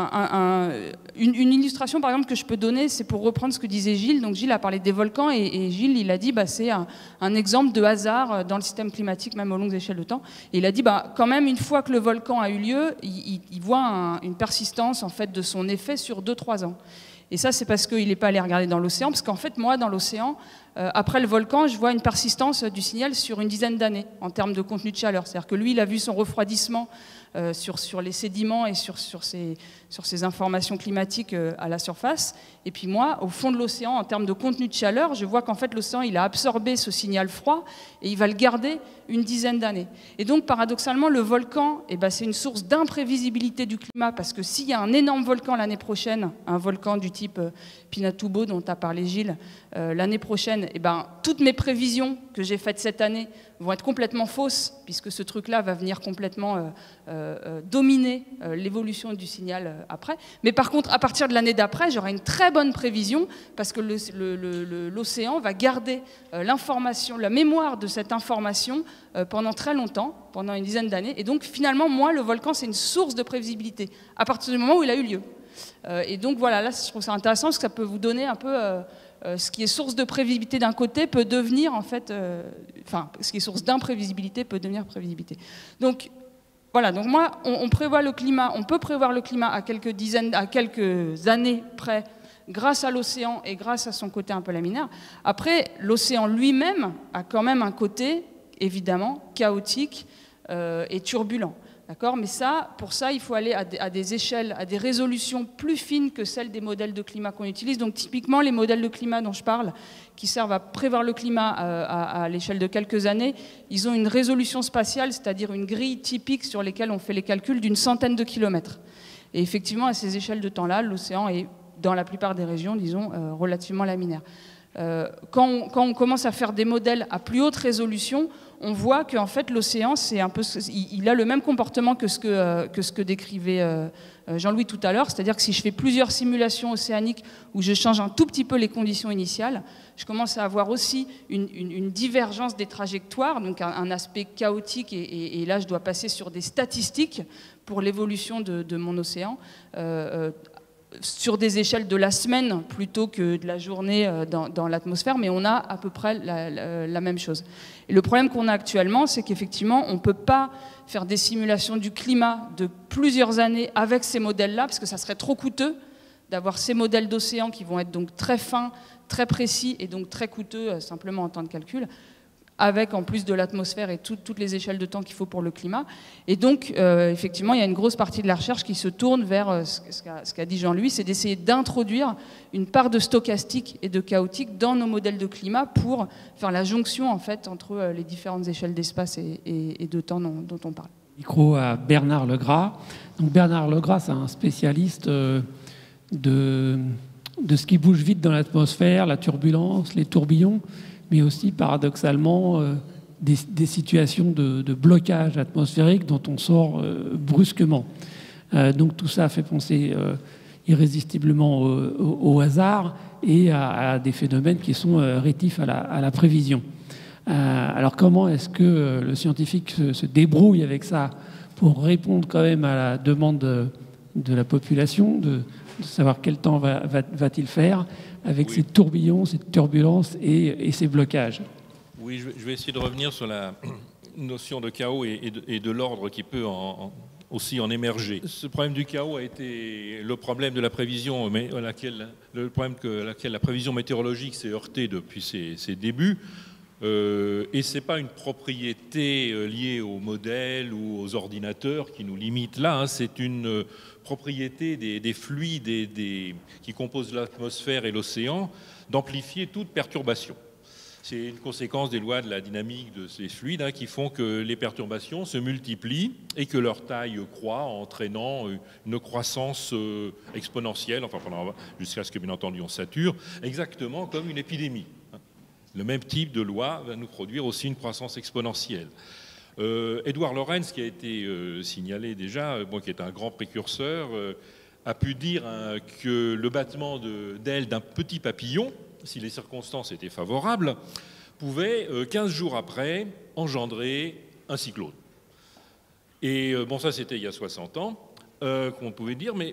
une illustration, par exemple, que je peux donner, c'est pour reprendre ce que disait Gilles. Donc, Gilles a parlé des volcans et Gilles, il a dit c'est un exemple de hasard dans le système climatique, même aux longues échelles de temps. Et il a dit, quand même, une fois que le volcan a eu lieu, il voit une persistance, en fait, de son effet sur 2-3 ans. Et ça, c'est parce qu'il n'est pas allé regarder dans l'océan, parce qu'en fait, moi, dans l'océan, après le volcan, je vois une persistance du signal sur une dizaine d'années, en termes de contenu de chaleur. C'est-à-dire que lui, il a vu son refroidissement sur les sédiments et sur ces informations climatiques à la surface. Et puis moi, au fond de l'océan, en termes de contenu de chaleur, je vois qu'en fait, l'océan, il a absorbé ce signal froid et il va le garder une dizaine d'années. Et donc, paradoxalement, le volcan, c'est une source d'imprévisibilité du climat, parce que s'il y a un énorme volcan l'année prochaine, un volcan du type Pinatubo, dont a parlé Gilles, l'année prochaine, toutes mes prévisions que j'ai faites cette année vont être complètement fausses, puisque ce truc-là va venir complètement dominer l'évolution du signal après. Mais par contre, à partir de l'année d'après, j'aurai une très bonne prévision, parce que l'océan va garder l'information, la mémoire de cette information pendant très longtemps, pendant une dizaine d'années. Et donc, finalement, moi, le volcan, c'est une source de prévisibilité, à partir du moment où il a eu lieu. Et donc, voilà, là, je trouve ça intéressant, parce que ça peut vous donner un peu... ce qui est source de prévisibilité d'un côté peut devenir, en fait... ce qui est source d'imprévisibilité peut devenir prévisibilité. Donc, voilà, donc moi, on prévoit le climat, on peut prévoir le climat à quelques années près, grâce à l'océan et grâce à son côté un peu laminaire. Après, l'océan lui-même a quand même un côté, évidemment, chaotique et turbulent. D'accord ? Mais pour ça, il faut aller à des échelles, à des résolutions plus fines que celles des modèles de climat qu'on utilise. Donc typiquement, les modèles de climat dont je parle, qui servent à prévoir le climat à l'échelle de quelques années, ils ont une résolution spatiale, c'est-à-dire une grille typique sur laquelle on fait les calculs d'une centaine de kilomètres. Et effectivement, à ces échelles de temps-là, l'océan est, dans la plupart des régions, disons, relativement laminaire. Quand on commence à faire des modèles à plus haute résolution, on voit qu'en fait l'océan, il a le même comportement que ce que décrivait Jean-Louis tout à l'heure, c'est-à-dire que si je fais plusieurs simulations océaniques où je change un tout petit peu les conditions initiales, je commence à avoir aussi une divergence des trajectoires, donc un aspect chaotique, et là je dois passer sur des statistiques pour l'évolution de mon océan, sur des échelles de la semaine plutôt que de la journée dans l'atmosphère, mais on a à peu près la même chose. Et le problème qu'on a actuellement, c'est qu'effectivement, on ne peut pas faire des simulations du climat de plusieurs années avec ces modèles-là, parce que ça serait trop coûteux d'avoir ces modèles d'océan qui vont être donc très fins, très précis et donc très coûteux simplement en temps de calcul, avec en plus de l'atmosphère et toutes les échelles de temps qu'il faut pour le climat. Et donc, effectivement, il y a une grosse partie de la recherche qui se tourne vers ce qu'a dit Jean-Louis, c'est d'essayer d'introduire une part de stochastique et de chaotique dans nos modèles de climat pour faire la jonction, en fait, entre les différentes échelles d'espace et de temps dont on parle. Micro à Bernard Legras. Donc Bernard Legras, c'est un spécialiste de ce qui bouge vite dans l'atmosphère, la turbulence, les tourbillons, mais aussi paradoxalement des situations de blocage atmosphérique dont on sort brusquement. Donc tout ça fait penser irrésistiblement au hasard et à des phénomènes qui sont rétifs à la prévision. Alors comment est-ce que le scientifique se débrouille avec ça pour répondre quand même à la demande de la population, de savoir quel temps va-t-il faire avec Oui. ces tourbillons, ces turbulences et ces blocages. Oui, je vais essayer de revenir sur la notion de chaos et de l'ordre qui peut aussi en émerger. Ce problème du chaos a été le problème de la prévision, mais le problème à laquelle la prévision météorologique s'est heurtée depuis ses débuts. Et ce n'est pas une propriété liée aux modèles ou aux ordinateurs qui nous limite là, hein. C'est une propriété des fluides qui composent l'atmosphère et l'océan d'amplifier toute perturbation. C'est une conséquence des lois de la dynamique de ces fluides, hein, qui font que les perturbations se multiplient et que leur taille croît, entraînant une croissance exponentielle, enfin jusqu'à ce que, bien entendu, on sature, exactement comme une épidémie. Le même type de loi va nous produire aussi une croissance exponentielle. Édouard Lorenz, qui a été signalé déjà, qui est un grand précurseur, a pu dire que le battement d'ailes d'un petit papillon, si les circonstances étaient favorables, pouvait, 15 jours après, engendrer un cyclone. Et ça c'était il y a 60 ans, qu'on pouvait dire, mais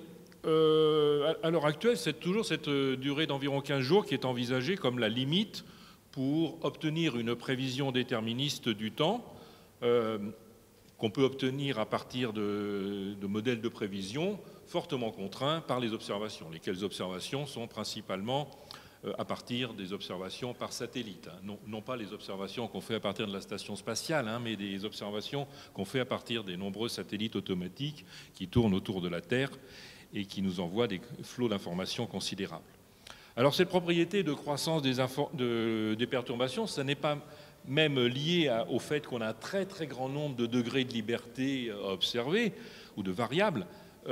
à l'heure actuelle, c'est toujours cette durée d'environ 15 jours qui est envisagée comme la limite pour obtenir une prévision déterministe du temps, qu'on peut obtenir à partir de modèles de prévision fortement contraints par les observations, lesquelles observations sont principalement à partir des observations par satellite, hein. Non pas les observations qu'on fait à partir de la station spatiale, hein, mais des observations qu'on fait à partir des nombreux satellites automatiques qui tournent autour de la Terre et qui nous envoient des flots d'informations considérables. Alors cette propriété de croissance des perturbations, ça n'est pas même lié au fait qu'on a un très très grand nombre de degrés de liberté à observer ou de variables.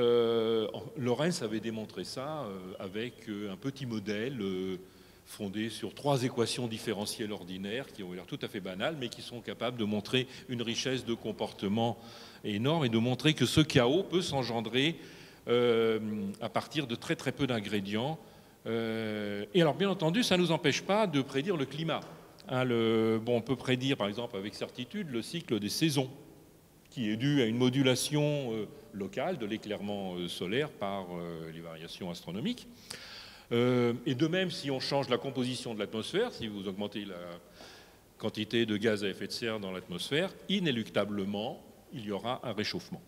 Lorenz avait démontré ça avec un petit modèle fondé sur 3 équations différentielles ordinaires qui ont l'air tout à fait banales, mais qui sont capables de montrer une richesse de comportement énorme et de montrer que ce chaos peut s'engendrer à partir de très très peu d'ingrédients. Et alors bien entendu, ça ne nous empêche pas de prédire le climat. Hein, on peut prédire par exemple avec certitude le cycle des saisons, qui est dû à une modulation locale de l'éclairement solaire par les variations astronomiques. Et de même, si on change la composition de l'atmosphère, si vous augmentez la quantité de gaz à effet de serre dans l'atmosphère, inéluctablement, il y aura un réchauffement.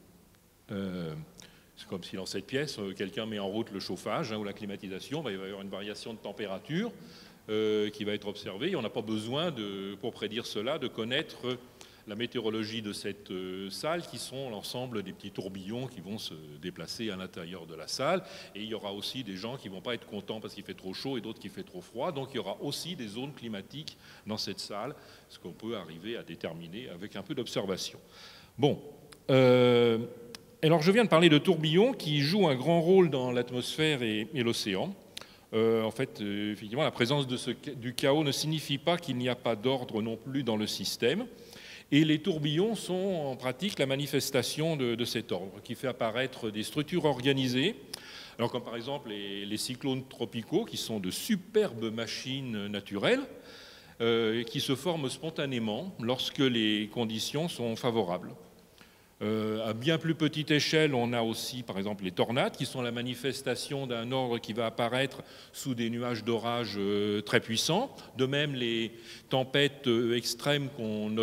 C'est comme si dans cette pièce, quelqu'un met en route le chauffage, hein, ou la climatisation, il va y avoir une variation de température qui va être observée. Et on n'a pas besoin, pour prédire cela, de connaître la météorologie de cette salle, qui sont l'ensemble des petits tourbillons qui vont se déplacer à l'intérieur de la salle. Et il y aura aussi des gens qui ne vont pas être contents parce qu'il fait trop chaud et d'autres qui fait trop froid. Donc il y aura aussi des zones climatiques dans cette salle, ce qu'on peut arriver à déterminer avec un peu d'observation. Bon. Alors je viens de parler de tourbillons qui jouent un grand rôle dans l'atmosphère et l'océan. En fait, effectivement, la présence du chaos ne signifie pas qu'il n'y a pas d'ordre non plus dans le système. Et les tourbillons sont en pratique la manifestation de cet ordre, qui fait apparaître des structures organisées, alors comme par exemple les cyclones tropicaux, qui sont de superbes machines naturelles, qui se forment spontanément lorsque les conditions sont favorables. À bien plus petite échelle, on a aussi par exemple les tornades, qui sont la manifestation d'un ordre qui va apparaître sous des nuages d'orage très puissants. De même, les tempêtes extrêmes qu'on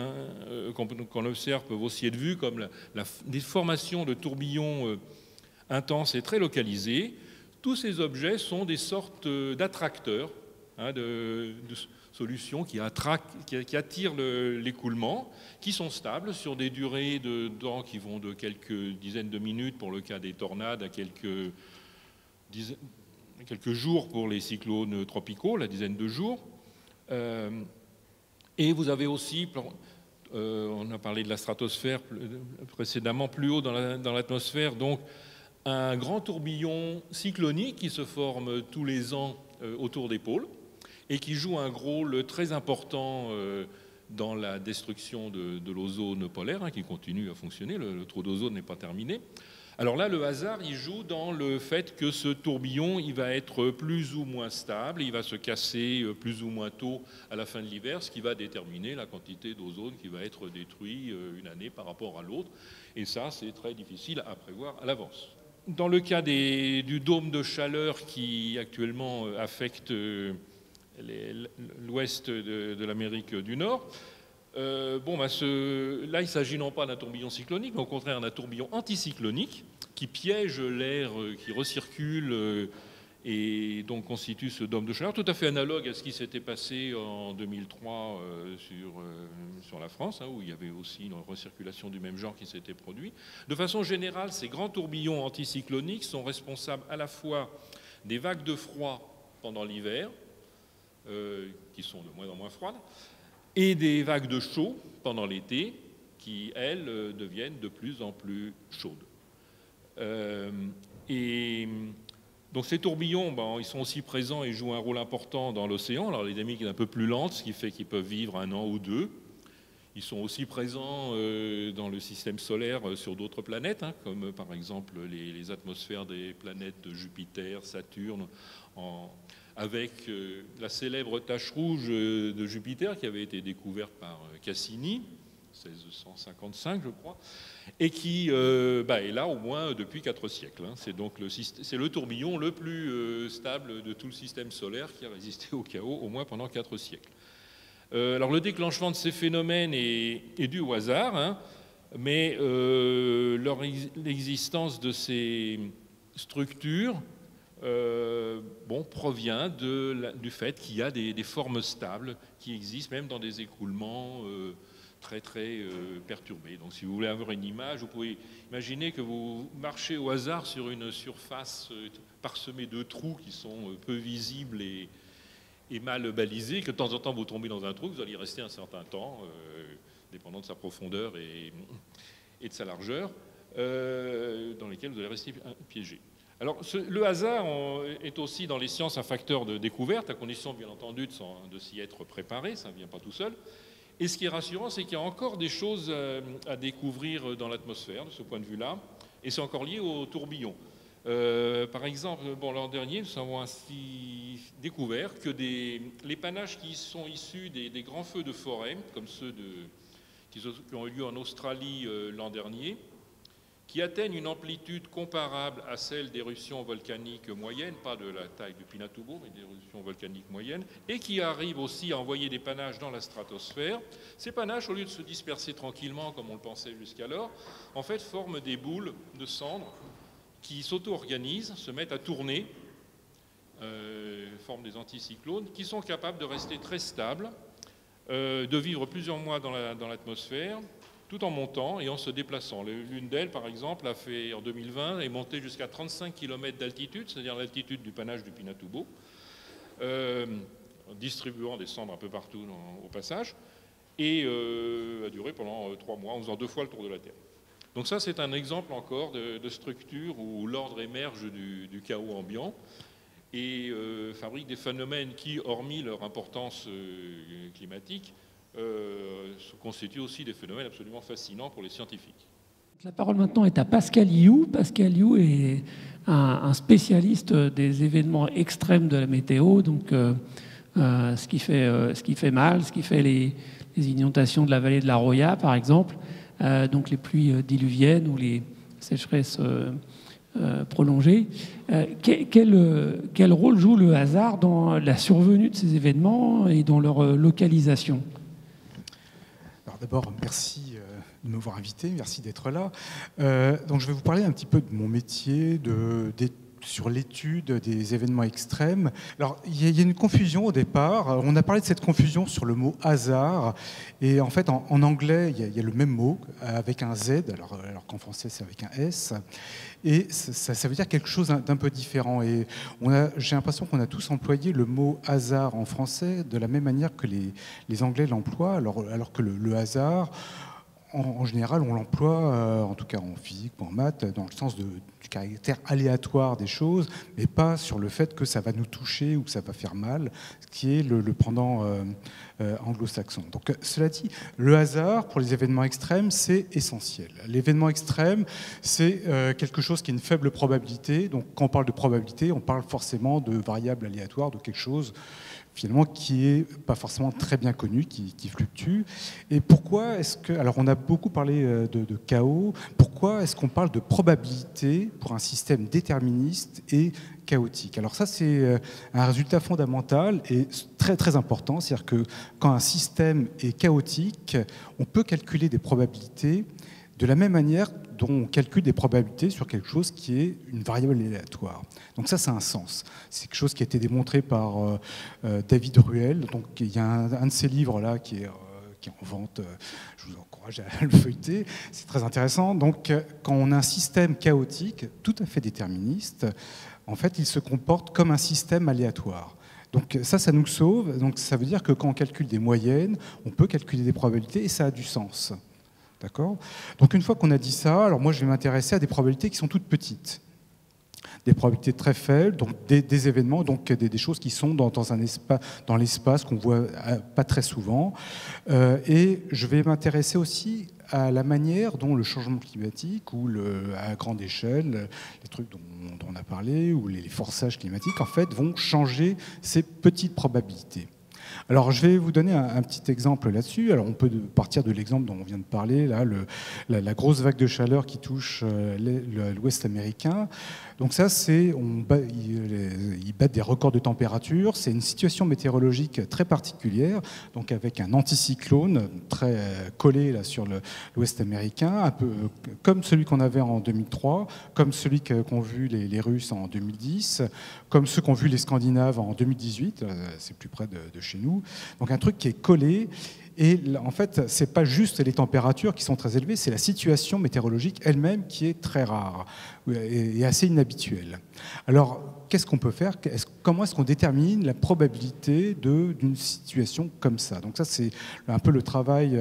observe peuvent aussi être vues comme des formations de tourbillons intenses et très localisés. Tous ces objets sont des sortes d'attracteurs, hein, de solutions qui attirent l'écoulement, qui sont stables sur des durées de temps qui vont de quelques dizaines de minutes pour le cas des tornades à quelques jours pour les cyclones tropicaux, la dizaine de jours. Et vous avez aussi, on a parlé de la stratosphère précédemment, plus haut dans l'atmosphère, donc un grand tourbillon cyclonique qui se forme tous les ans autour des pôles, et qui joue un rôle très important dans la destruction de l'ozone polaire, hein, qui continue à fonctionner. Le trou d'ozone n'est pas terminé. Alors là, le hasard, il joue dans le fait que ce tourbillon, il va être plus ou moins stable, il va se casser plus ou moins tôt à la fin de l'hiver, ce qui va déterminer la quantité d'ozone qui va être détruite une année par rapport à l'autre. Et ça, c'est très difficile à prévoir à l'avance. dans le cas du dôme de chaleur qui actuellement affecte l'ouest de l'Amérique du Nord, là, il s'agit non pas d'un tourbillon cyclonique, mais au contraire d'un tourbillon anticyclonique qui piège l'air qui recircule et donc constitue ce dôme de chaleur, tout à fait analogue à ce qui s'était passé en 2003 sur la France, où il y avait aussi une recirculation du même genre qui s'était produit. De façon générale, ces grands tourbillons anticycloniques sont responsables à la fois des vagues de froid pendant l'hiver, qui sont de moins en moins froides, et des vagues de chaud pendant l'été, qui, elles, deviennent de plus en plus chaudes. Donc ces tourbillons, ils sont aussi présents et jouent un rôle important dans l'océan. Alors les dynamiques sont un peu plus lentes, ce qui fait qu'ils peuvent vivre 1 an ou 2. Ils sont aussi présents dans le système solaire sur d'autres planètes, comme par exemple les atmosphères des planètes de Jupiter, Saturne, avec la célèbre tache rouge de Jupiter qui avait été découverte par Cassini, 1655 je crois, et qui est là au moins depuis 4 siècles. C'est le tourbillon le plus stable de tout le système solaire qui a résisté au chaos au moins pendant 4 siècles. Alors le déclenchement de ces phénomènes est dû au hasard, mais l'existence de ces structures provient du fait qu'il y a des formes stables qui existent même dans des écoulements très perturbés. Donc si vous voulez avoir une image, vous pouvez imaginer que vous marchez au hasard sur une surface parsemée de trous qui sont peu visibles et mal balisés, que de temps en temps vous tombez dans un trou, vous allez y rester un certain temps, dépendant de sa profondeur et de sa largeur, dans lesquels vous allez rester piégé. Alors, le hasard est aussi dans les sciences un facteur de découverte, à condition bien entendu de s'y être préparé, ça ne vient pas tout seul. Et ce qui est rassurant, c'est qu'il y a encore des choses à découvrir dans l'atmosphère, de ce point de vue-là, et c'est encore lié aux tourbillons. Par exemple, l'an dernier, nous avons ainsi découvert que les panaches qui sont issus des grands feux de forêt, comme ceux qui ont eu lieu en Australie l'an dernier, qui atteignent une amplitude comparable à celle d'éruptions volcaniques moyennes, pas de la taille du Pinatubo, mais d'éruptions volcaniques moyennes, et qui arrivent aussi à envoyer des panaches dans la stratosphère. Ces panaches, au lieu de se disperser tranquillement, comme on le pensait jusqu'alors, en fait, forment des boules de cendres qui s'auto-organisent, se mettent à tourner, forment des anticyclones, qui sont capables de rester très stables, de vivre plusieurs mois dans l'atmosphère, tout en montant et en se déplaçant. L'une d'elles, par exemple, a fait en 2020, est montée jusqu'à 35 km d'altitude, c'est-à-dire l'altitude du panache du Pinatubo, distribuant des cendres un peu partout au passage, et a duré pendant 3 mois, en faisant 2 fois le tour de la Terre. Donc ça, c'est un exemple encore de structure où l'ordre émerge du chaos ambiant et fabrique des phénomènes qui, hormis leur importance climatique, constituent aussi des phénomènes absolument fascinants pour les scientifiques. La parole maintenant est à Pascal Ioux. Pascal Ioux est un spécialiste des événements extrêmes de la météo, donc ce qui fait mal, ce qui fait les inondations de la vallée de la Roya, par exemple, donc les pluies diluviennes ou les sécheresses prolongées. Quel rôle joue le hasard dans la survenue de ces événements et dans leur localisation ? Alors d'abord, merci de m'avoir invité, merci d'être là. Donc je vais vous parler un petit peu de mon métier, sur l'étude des événements extrêmes. Alors, il y a une confusion au départ. On a parlé de cette confusion sur le mot hasard. Et en fait, en anglais, il y a le même mot avec un Z, alors qu'en français, c'est avec un S. Et ça veut dire quelque chose d'un peu différent. Et j'ai l'impression qu'on a tous employé le mot hasard en français de la même manière que les Anglais l'emploient, alors que le hasard, en général, on l'emploie, en tout cas en physique ou en maths, dans le sens du caractère aléatoire des choses, mais pas sur le fait que ça va nous toucher ou que ça va faire mal, ce qui est le pendant anglo-saxon. Donc, cela dit, le hasard, pour les événements extrêmes, c'est essentiel. L'événement extrême, c'est quelque chose qui a une faible probabilité. Donc, quand on parle de probabilité, on parle forcément de variables aléatoires, de quelque chose finalement qui n'est pas forcément très bien connu, qui fluctue. Et pourquoi est-ce que... Alors on a beaucoup parlé de chaos, pourquoi est-ce qu'on parle de probabilité pour un système déterministe et chaotique. Alors ça, c'est un résultat fondamental et très très important, c'est-à-dire que quand un système est chaotique, on peut calculer des probabilités de la même manière dont on calcule des probabilités sur quelque chose qui est une variable aléatoire. Donc ça a un sens. C'est quelque chose qui a été démontré par David Ruel. Donc il y a un de ses livres là qui est en vente. Je vous encourage à le feuilleter. C'est très intéressant. Donc quand on a un système chaotique, tout à fait déterministe, en fait, il se comporte comme un système aléatoire. Donc ça nous sauve. Donc ça veut dire que quand on calcule des moyennes, on peut calculer des probabilités et ça a du sens. D'accord ? Donc une fois qu'on a dit ça, alors moi je vais m'intéresser à des probabilités qui sont toutes petites. Des probabilités très faibles, donc des événements, donc des choses qui sont dans l'espace qu'on voit pas très souvent. Et je vais m'intéresser aussi à la manière dont le changement climatique ou à grande échelle, les trucs dont on a parlé, ou les forçages climatiques, en fait, vont changer ces petites probabilités. Alors, je vais vous donner un petit exemple là-dessus. Alors, on peut partir de l'exemple dont on vient de parler, là, la grosse vague de chaleur qui touche l'Ouest américain. Donc ça, ils battent des records de température. C'est une situation météorologique très particulière, donc avec un anticyclone très collé là, sur l'Ouest américain, un peu comme celui qu'on avait en 2003, comme celui qu'ont vu les Russes en 2010, comme ceux qu'ont vu les Scandinaves en 2018. C'est plus près de chez nous. Donc un truc qui est collé. Et en fait, ce n'est pas juste les températures qui sont très élevées, c'est la situation météorologique elle-même qui est très rare et assez inhabituelle. Alors, qu'est-ce qu'on peut faire ? Comment est-ce qu'on détermine la probabilité d'une situation comme ça ? Donc ça, c'est un peu le travail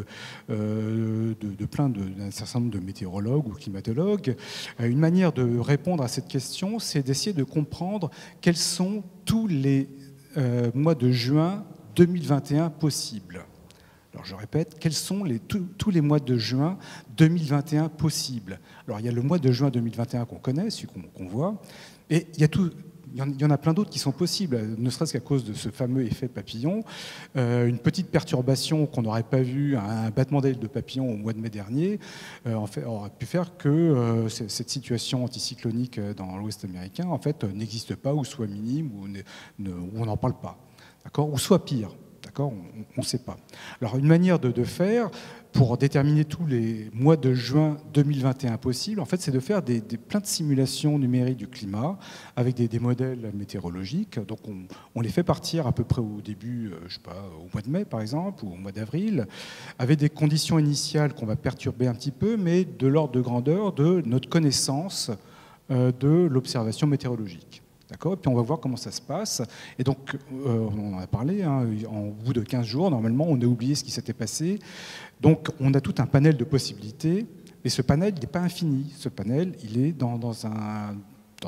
d'un certain nombre de météorologues ou climatologues. Une manière de répondre à cette question, c'est d'essayer de comprendre quels sont tous les mois de juin 2021 possibles. Alors je répète, quels sont tous les mois de juin 2021 possibles ? Alors il y a le mois de juin 2021 qu'on connaît, celui qu'on voit, et il y en a plein d'autres qui sont possibles, ne serait-ce qu'à cause de ce fameux effet papillon. Une petite perturbation qu'on n'aurait pas vue, un battement d'ailes de papillon au mois de mai dernier, aurait pu faire que cette situation anticyclonique dans l'Ouest américain en fait, n'existe pas, ou soit minime, ou on n'en parle pas, d'accord ? Ou soit pire. D'accord ? On ne sait pas. Alors, une manière de faire pour déterminer tous les mois de juin 2021 possibles, en fait, c'est de faire plein de simulations numériques du climat avec des modèles météorologiques. Donc, on les fait partir à peu près au début, je sais pas, au mois de mai, par exemple, ou au mois d'avril, avec des conditions initiales qu'on va perturber un petit peu, mais de l'ordre de grandeur de notre connaissance de l'observation météorologique. D'accord ? Et puis on va voir comment ça se passe. Et donc, on en a parlé, hein, en bout de 15 jours, normalement, on a oublié ce qui s'était passé. Donc, on a tout un panel de possibilités, mais ce panel, il n'est pas infini. Ce panel, il est dans un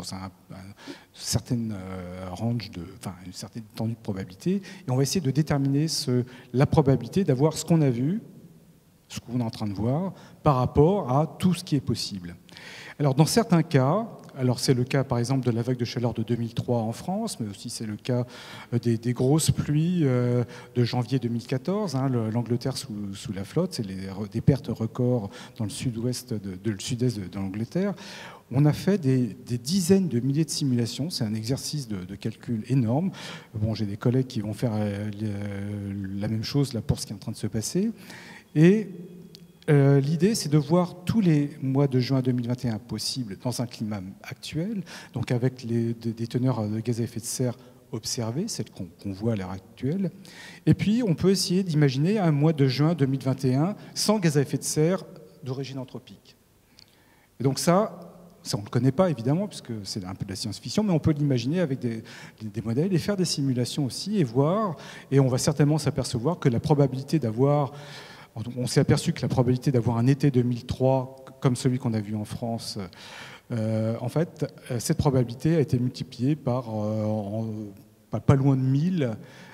certain range, une certaine étendue de probabilité. Et on va essayer de déterminer la probabilité d'avoir ce qu'on a vu, ce qu'on est en train de voir, par rapport à tout ce qui est possible. Alors, dans certains cas, c'est le cas par exemple de la vague de chaleur de 2003 en France, mais aussi c'est le cas des grosses pluies de janvier 2014, hein, l'Angleterre sous la flotte, c'est des pertes records dans le sud-ouest, le sud-est de l'Angleterre. On a fait des dizaines de milliers de simulations, c'est un exercice de calcul énorme. Bon, j'ai des collègues qui vont faire la même chose là, pour ce qui est en train de se passer. Et l'idée, c'est de voir tous les mois de juin 2021 possibles dans un climat actuel, donc avec des teneurs de gaz à effet de serre observées, celles qu'on voit à l'heure actuelle. Et puis, on peut essayer d'imaginer un mois de juin 2021 sans gaz à effet de serre d'origine anthropique. Et donc ça, on ne le connaît pas, évidemment, puisque c'est un peu de la science-fiction, mais on peut l'imaginer avec des modèles et faire des simulations aussi et voir. Et on va certainement s'apercevoir que la probabilité d'avoir... On s'est aperçu que la probabilité d'avoir un été 2003 comme celui qu'on a vu en France, en fait, cette probabilité a été multipliée par pas loin de 1000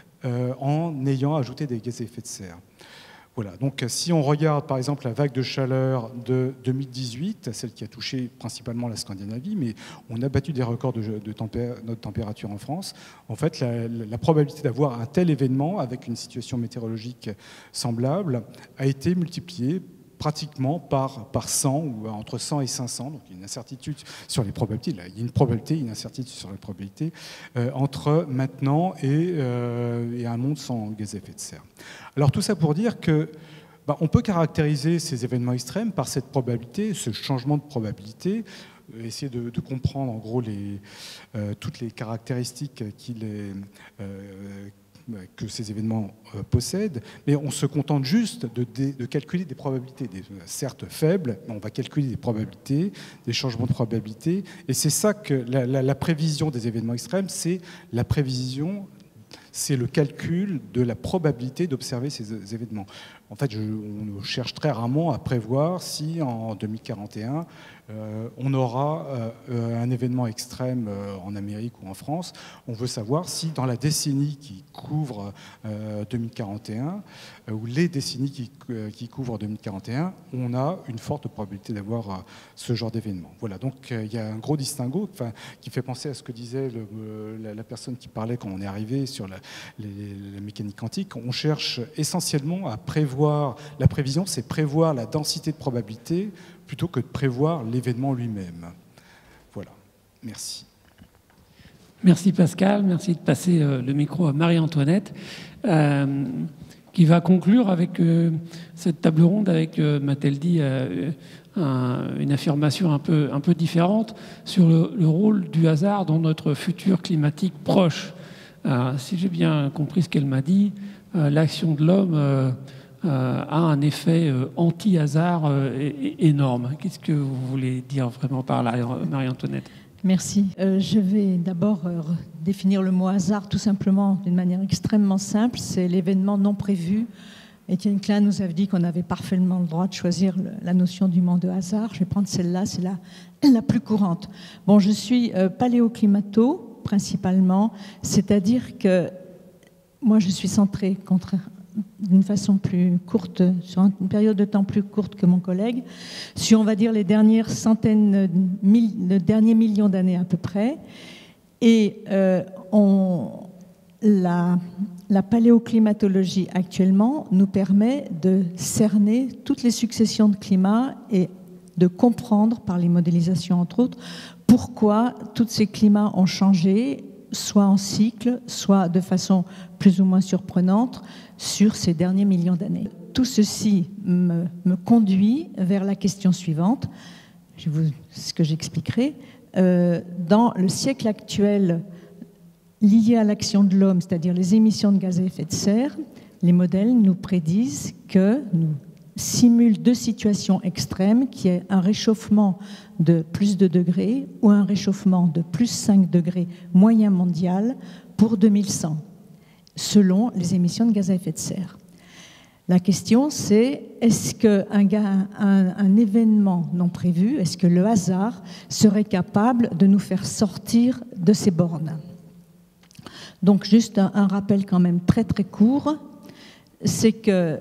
en ayant ajouté des gaz à effet de serre. Voilà. Donc, si on regarde par exemple la vague de chaleur de 2018, celle qui a touché principalement la Scandinavie, mais on a battu des records de notre température en France. En fait, la probabilité d'avoir un tel événement avec une situation météorologique semblable a été multipliée pratiquement par 100 ou entre 100 et 500. Donc il y a une incertitude sur les probabilités. Là, il y a une probabilité, une incertitude sur les probabilités entre maintenant et un monde sans gaz à effet de serre. Alors tout ça pour dire que on peut caractériser ces événements extrêmes par cette probabilité, ce changement de probabilité, essayer de comprendre en gros toutes les caractéristiques que ces événements possèdent, mais on se contente juste de calculer des probabilités, certes faibles, mais on va calculer des probabilités, des changements de probabilité, et c'est ça que la prévision des événements extrêmes, c'est la prévision, c'est le calcul de la probabilité d'observer ces événements. En fait, on cherche très rarement à prévoir si en 2041, on aura un événement extrême en Amérique ou en France. On veut savoir si dans la décennie qui couvre 2041, ou les décennies qui couvrent 2041, on a une forte probabilité d'avoir ce genre d'événement. Voilà, donc il y a un gros distinguo qui fait penser à ce que disait la personne qui parlait quand on est arrivé sur la mécanique quantique. On cherche essentiellement à prévoir, la prévision, c'est prévoir la densité de probabilité plutôt que de prévoir l'événement lui-même. Voilà, merci. Merci Pascal, merci de passer le micro à Marie-Antoinette, qui va conclure avec cette table ronde avec, m'a-t-elle dit, une affirmation un peu différente sur le rôle du hasard dans notre futur climatique proche. Si j'ai bien compris ce qu'elle m'a dit, l'action de l'homme a un effet anti-hasard énorme. Qu'est-ce que vous voulez dire vraiment par là, Marie-Antoinette ? Merci. Je vais d'abord définir le mot hasard tout simplement d'une manière extrêmement simple. C'est l'événement non prévu. Étienne Klein nous avait dit qu'on avait parfaitement le droit de choisir la notion du monde de hasard. Je vais prendre celle-là, c'est la plus courante. Bon, je suis paléoclimato principalement, c'est-à-dire que moi je suis centrée d'une façon plus courte, sur une période de temps plus courte que mon collègue, sur, on va dire, les dernières le dernier million d'années à peu près. Et la paléoclimatologie actuellement nous permet de cerner toutes les successions de climats et de comprendre, par les modélisations entre autres, pourquoi tous ces climats ont changé, soit en cycle, soit de façon plus ou moins surprenante, sur ces derniers millions d'années. Tout ceci me conduit vers la question suivante, ce que j'expliquerai. Dans le siècle actuel, lié à l'action de l'homme, c'est-à-dire les émissions de gaz à effet de serre, les modèles nous prédisent que nous simulent deux situations extrêmes, qui est un réchauffement de plus de degrés ou un réchauffement de plus 5 degrés moyen mondial pour 2100. Selon les émissions de gaz à effet de serre. La question, c'est est-ce qu'un événement non prévu, est-ce que le hasard serait capable de nous faire sortir de ces bornes? Donc, juste un rappel quand même très très court, c'est que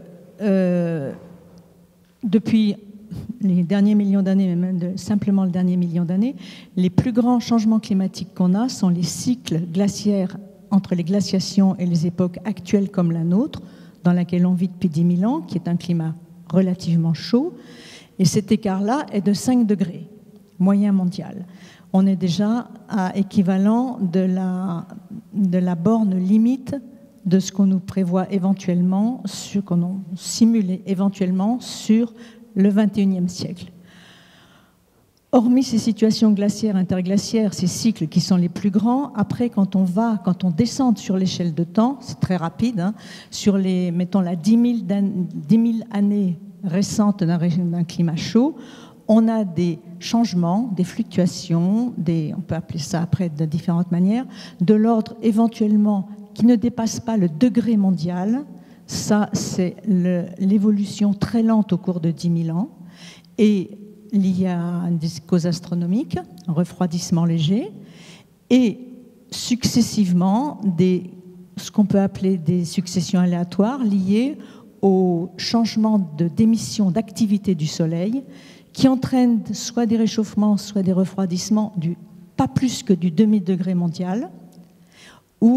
depuis les derniers millions d'années, mais même simplement le dernier million d'années, les plus grands changements climatiques qu'on a sont les cycles glaciaires entre les glaciations et les époques actuelles comme la nôtre, dans laquelle on vit depuis 10 000 ans, qui est un climat relativement chaud. Et cet écart-là est de 5 degrés, moyen mondial. On est déjà à équivalent de la borne limite de ce qu'on nous prévoit éventuellement, qu'on simule éventuellement sur le XXIe siècle. Hormis ces situations glaciaires, interglaciaires, ces cycles qui sont les plus grands, après, quand on descend sur l'échelle de temps, c'est très rapide, sur mettons, la 10 000 années récentes d'un climat chaud, on a des changements, des fluctuations, on peut appeler ça après de différentes manières, de l'ordre éventuellement qui ne dépasse pas le degré mondial. Ça, c'est l'évolution très lente au cours de 10 000 ans. Et lié à des causes astronomiques, un refroidissement léger, et successivement ce qu'on peut appeler des successions aléatoires liées au changement d'émission d'activité du Soleil, qui entraînent soit des réchauffements, soit des refroidissements pas plus que du demi-degré mondial, ou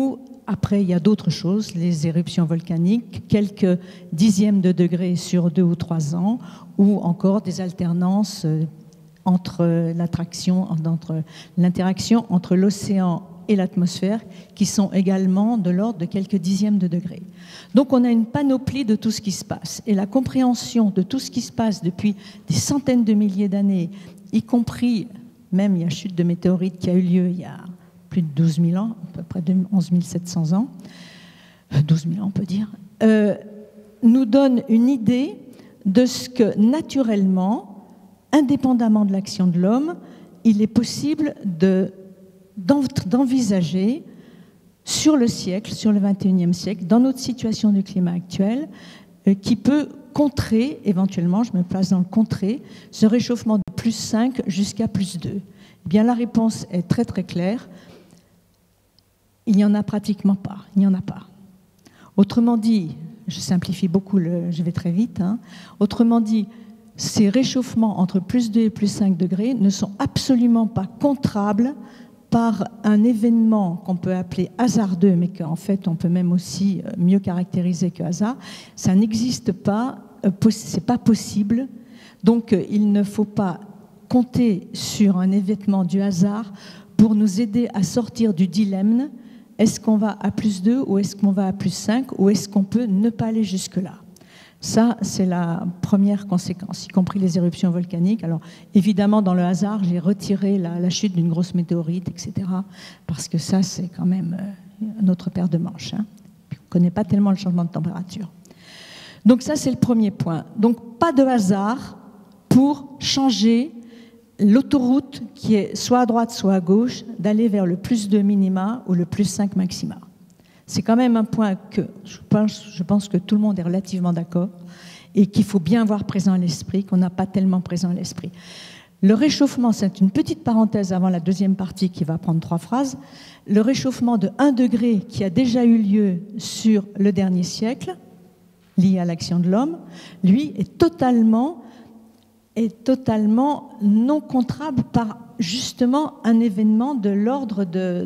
après, il y a d'autres choses, les éruptions volcaniques, quelques dixièmes de degrés sur 2 ou 3 ans, ou encore des alternances entre l'interaction entre l'océan et l'atmosphère, qui sont également de l'ordre de quelques dixièmes de degrés. Donc on a une panoplie de tout ce qui se passe. Et la compréhension de tout ce qui se passe depuis des centaines de milliers d'années, y compris, même il y a une chute de météorites qui a eu lieu il y a plus de 12 000 ans, à peu près 11 700 ans, 12 000 ans on peut dire, nous donne une idée de ce que naturellement, indépendamment de l'action de l'homme, il est possible d'envisager sur le siècle, sur le XXIe siècle, dans notre situation du climat actuel, qui peut contrer, éventuellement, je me place dans le contrer, ce réchauffement de plus 5 jusqu'à plus 2. Eh bien, la réponse est très très claire. Il n'y en a pratiquement pas. Il n'y en a pas. Autrement dit, je simplifie beaucoup, je vais très vite, hein. Autrement dit, ces réchauffements entre plus 2 et plus 5 degrés ne sont absolument pas contrables par un événement qu'on peut appeler hasardeux, mais qu'en fait on peut même aussi mieux caractériser que hasard. Ça n'existe pas, c'est pas possible. Donc il ne faut pas compter sur un événement du hasard pour nous aider à sortir du dilemme. Est-ce qu'on va à plus 2 ou est-ce qu'on va à plus 5 ou est-ce qu'on peut ne pas aller jusque-là? Ça, c'est la première conséquence, y compris les éruptions volcaniques. Alors, évidemment, dans le hasard, j'ai retiré la chute d'une grosse météorite, etc., parce que ça, c'est quand même notre paire de manches. Hein. On ne connaît pas tellement le changement de température. Donc ça, c'est le premier point. Donc, pas de hasard pour changer l'autoroute qui est soit à droite, soit à gauche, d'aller vers le plus 2 minima ou le plus 5 maxima. C'est quand même un point que je pense que tout le monde est relativement d'accord et qu'il faut bien avoir présent à l'esprit, qu'on n'a pas tellement présent à l'esprit. Le réchauffement, c'est une petite parenthèse avant la deuxième partie qui va prendre 3 phrases. Le réchauffement de 1 degré qui a déjà eu lieu sur le dernier siècle, lié à l'action de l'homme, lui est totalement non contrable par justement un événement de l'ordre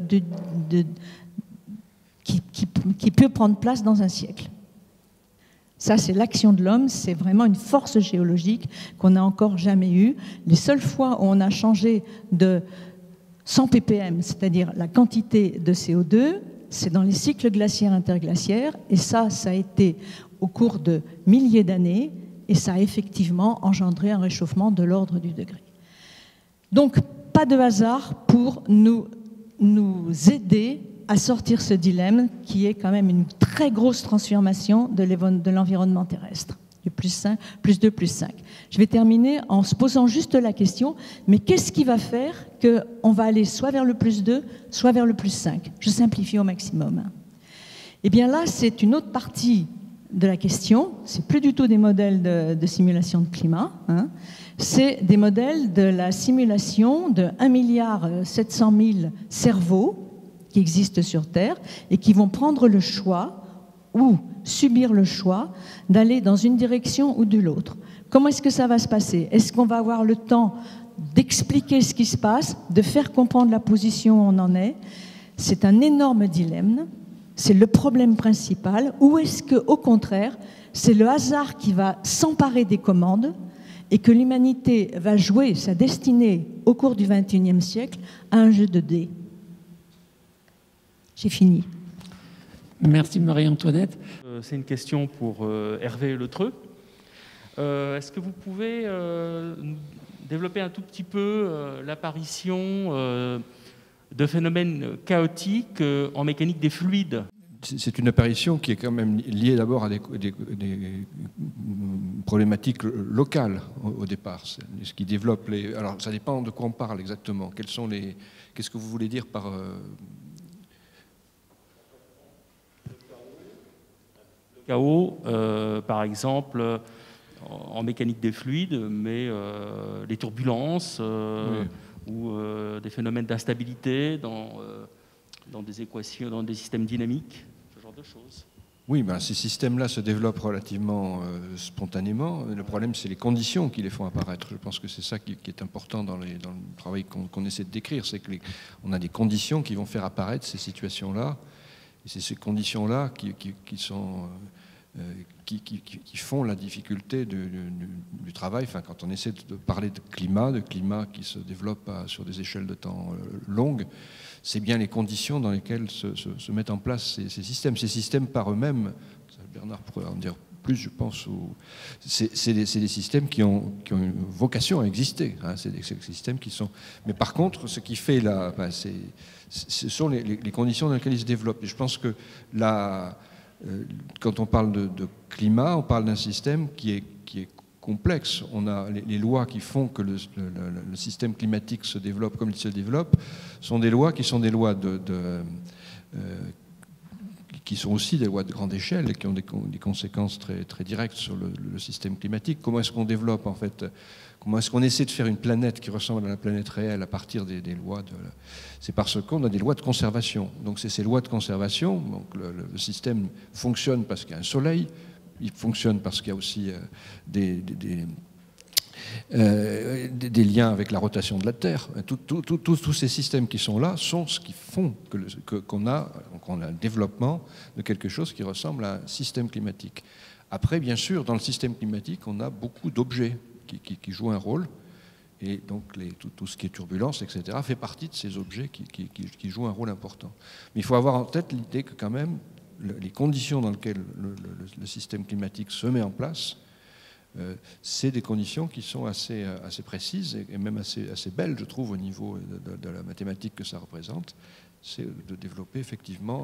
qui peut prendre place dans un siècle. Ça, c'est l'action de l'homme, c'est vraiment une force géologique qu'on n'a encore jamais eue. Les seules fois où on a changé de 100 ppm, c'est-à-dire la quantité de CO2, c'est dans les cycles glaciaires interglaciaires, et ça a été au cours de milliers d'années, et ça a effectivement engendré un réchauffement de l'ordre du degré. Donc, pas de hasard pour nous aider à sortir ce dilemme qui est quand même une très grosse transformation de l'environnement terrestre, du plus 2, plus 5. Je vais terminer en se posant juste la question, mais qu'est-ce qui va faire qu'on va aller soit vers le plus 2, soit vers le plus 5? Je simplifie au maximum. Eh bien là, c'est une autre partie de la question, c'est plus du tout des modèles de simulation de climat, hein. C'est des modèles de la simulation de 1,7 milliard cerveaux qui existent sur Terre et qui vont prendre le choix ou subir le choix d'aller dans une direction ou de l'autre. Comment est-ce que ça va se passer? Est-ce qu'on va avoir le temps d'expliquer ce qui se passe, de faire comprendre la position où on en est? C'est un énorme dilemme, c'est le problème principal. Ou est-ce qu'au contraire, c'est le hasard qui va s'emparer des commandes et que l'humanité va jouer sa destinée au cours du XXIe siècle à un jeu de dés? J'ai fini. Merci Marie-Antoinette. C'est une question pour Hervé Letreux. Est-ce que vous pouvez développer un tout petit peu l'apparition de phénomènes chaotiques en mécanique des fluides? C'est une apparition qui est quand même liée d'abord à des problématiques locales au départ. Ce qui développe les... Alors ça dépend de quoi on parle exactement. Qu'est-ce que vous voulez dire par... Chaos, par exemple, en mécanique des fluides, mais les turbulences ou des phénomènes d'instabilité dans des équations, dans des systèmes dynamiques, ce genre de choses. Oui, ben, ces systèmes-là se développent relativement spontanément. Le problème, c'est les conditions qui les font apparaître. Je pense que c'est ça qui est important dans le travail qu'on essaie de décrire, c'est qu'on a des conditions qui vont faire apparaître ces situations-là. Et c'est ces conditions-là qui font la difficulté du travail. Enfin, quand on essaie de parler de climat qui se développe sur des échelles de temps longues, c'est bien les conditions dans lesquelles se mettent en place ces systèmes. Ces systèmes par eux-mêmes, Bernard pourrait en dire plus, je pense, c'est des systèmes qui ont une vocation à exister. Hein, c'est des systèmes qui sont... Mais par contre, ce qui fait là, ce sont les conditions dans lesquelles ils se développent. Et je pense que là, quand on parle de climat, on parle d'un système qui est complexe. On a les lois qui font que le système climatique se développe comme il se développe, sont des lois qui sont des lois qui sont aussi des lois de grande échelle et qui ont des conséquences très, très directes sur le système climatique. Comment est-ce qu'on développe, en fait, comment est-ce qu'on essaie de faire une planète qui ressemble à la planète réelle à partir des lois C'est parce qu'on a des lois de conservation. Donc c'est ces lois de conservation, donc le système fonctionne parce qu'il y a un soleil, il fonctionne parce qu'il y a aussi des liens avec la rotation de la Terre. Tous ces systèmes qui sont là sont ce qui font qu'on a un développement de quelque chose qui ressemble à un système climatique. Après, bien sûr, dans le système climatique, on a beaucoup d'objets qui jouent un rôle. Et donc tout ce qui est turbulence, etc., fait partie de ces objets qui jouent un rôle important. Mais il faut avoir en tête l'idée que quand même, les conditions dans lesquelles le système climatique se met en place, c'est des conditions qui sont assez précises et même assez belles, je trouve, au niveau de la mathématique que ça représente. C'est de développer effectivement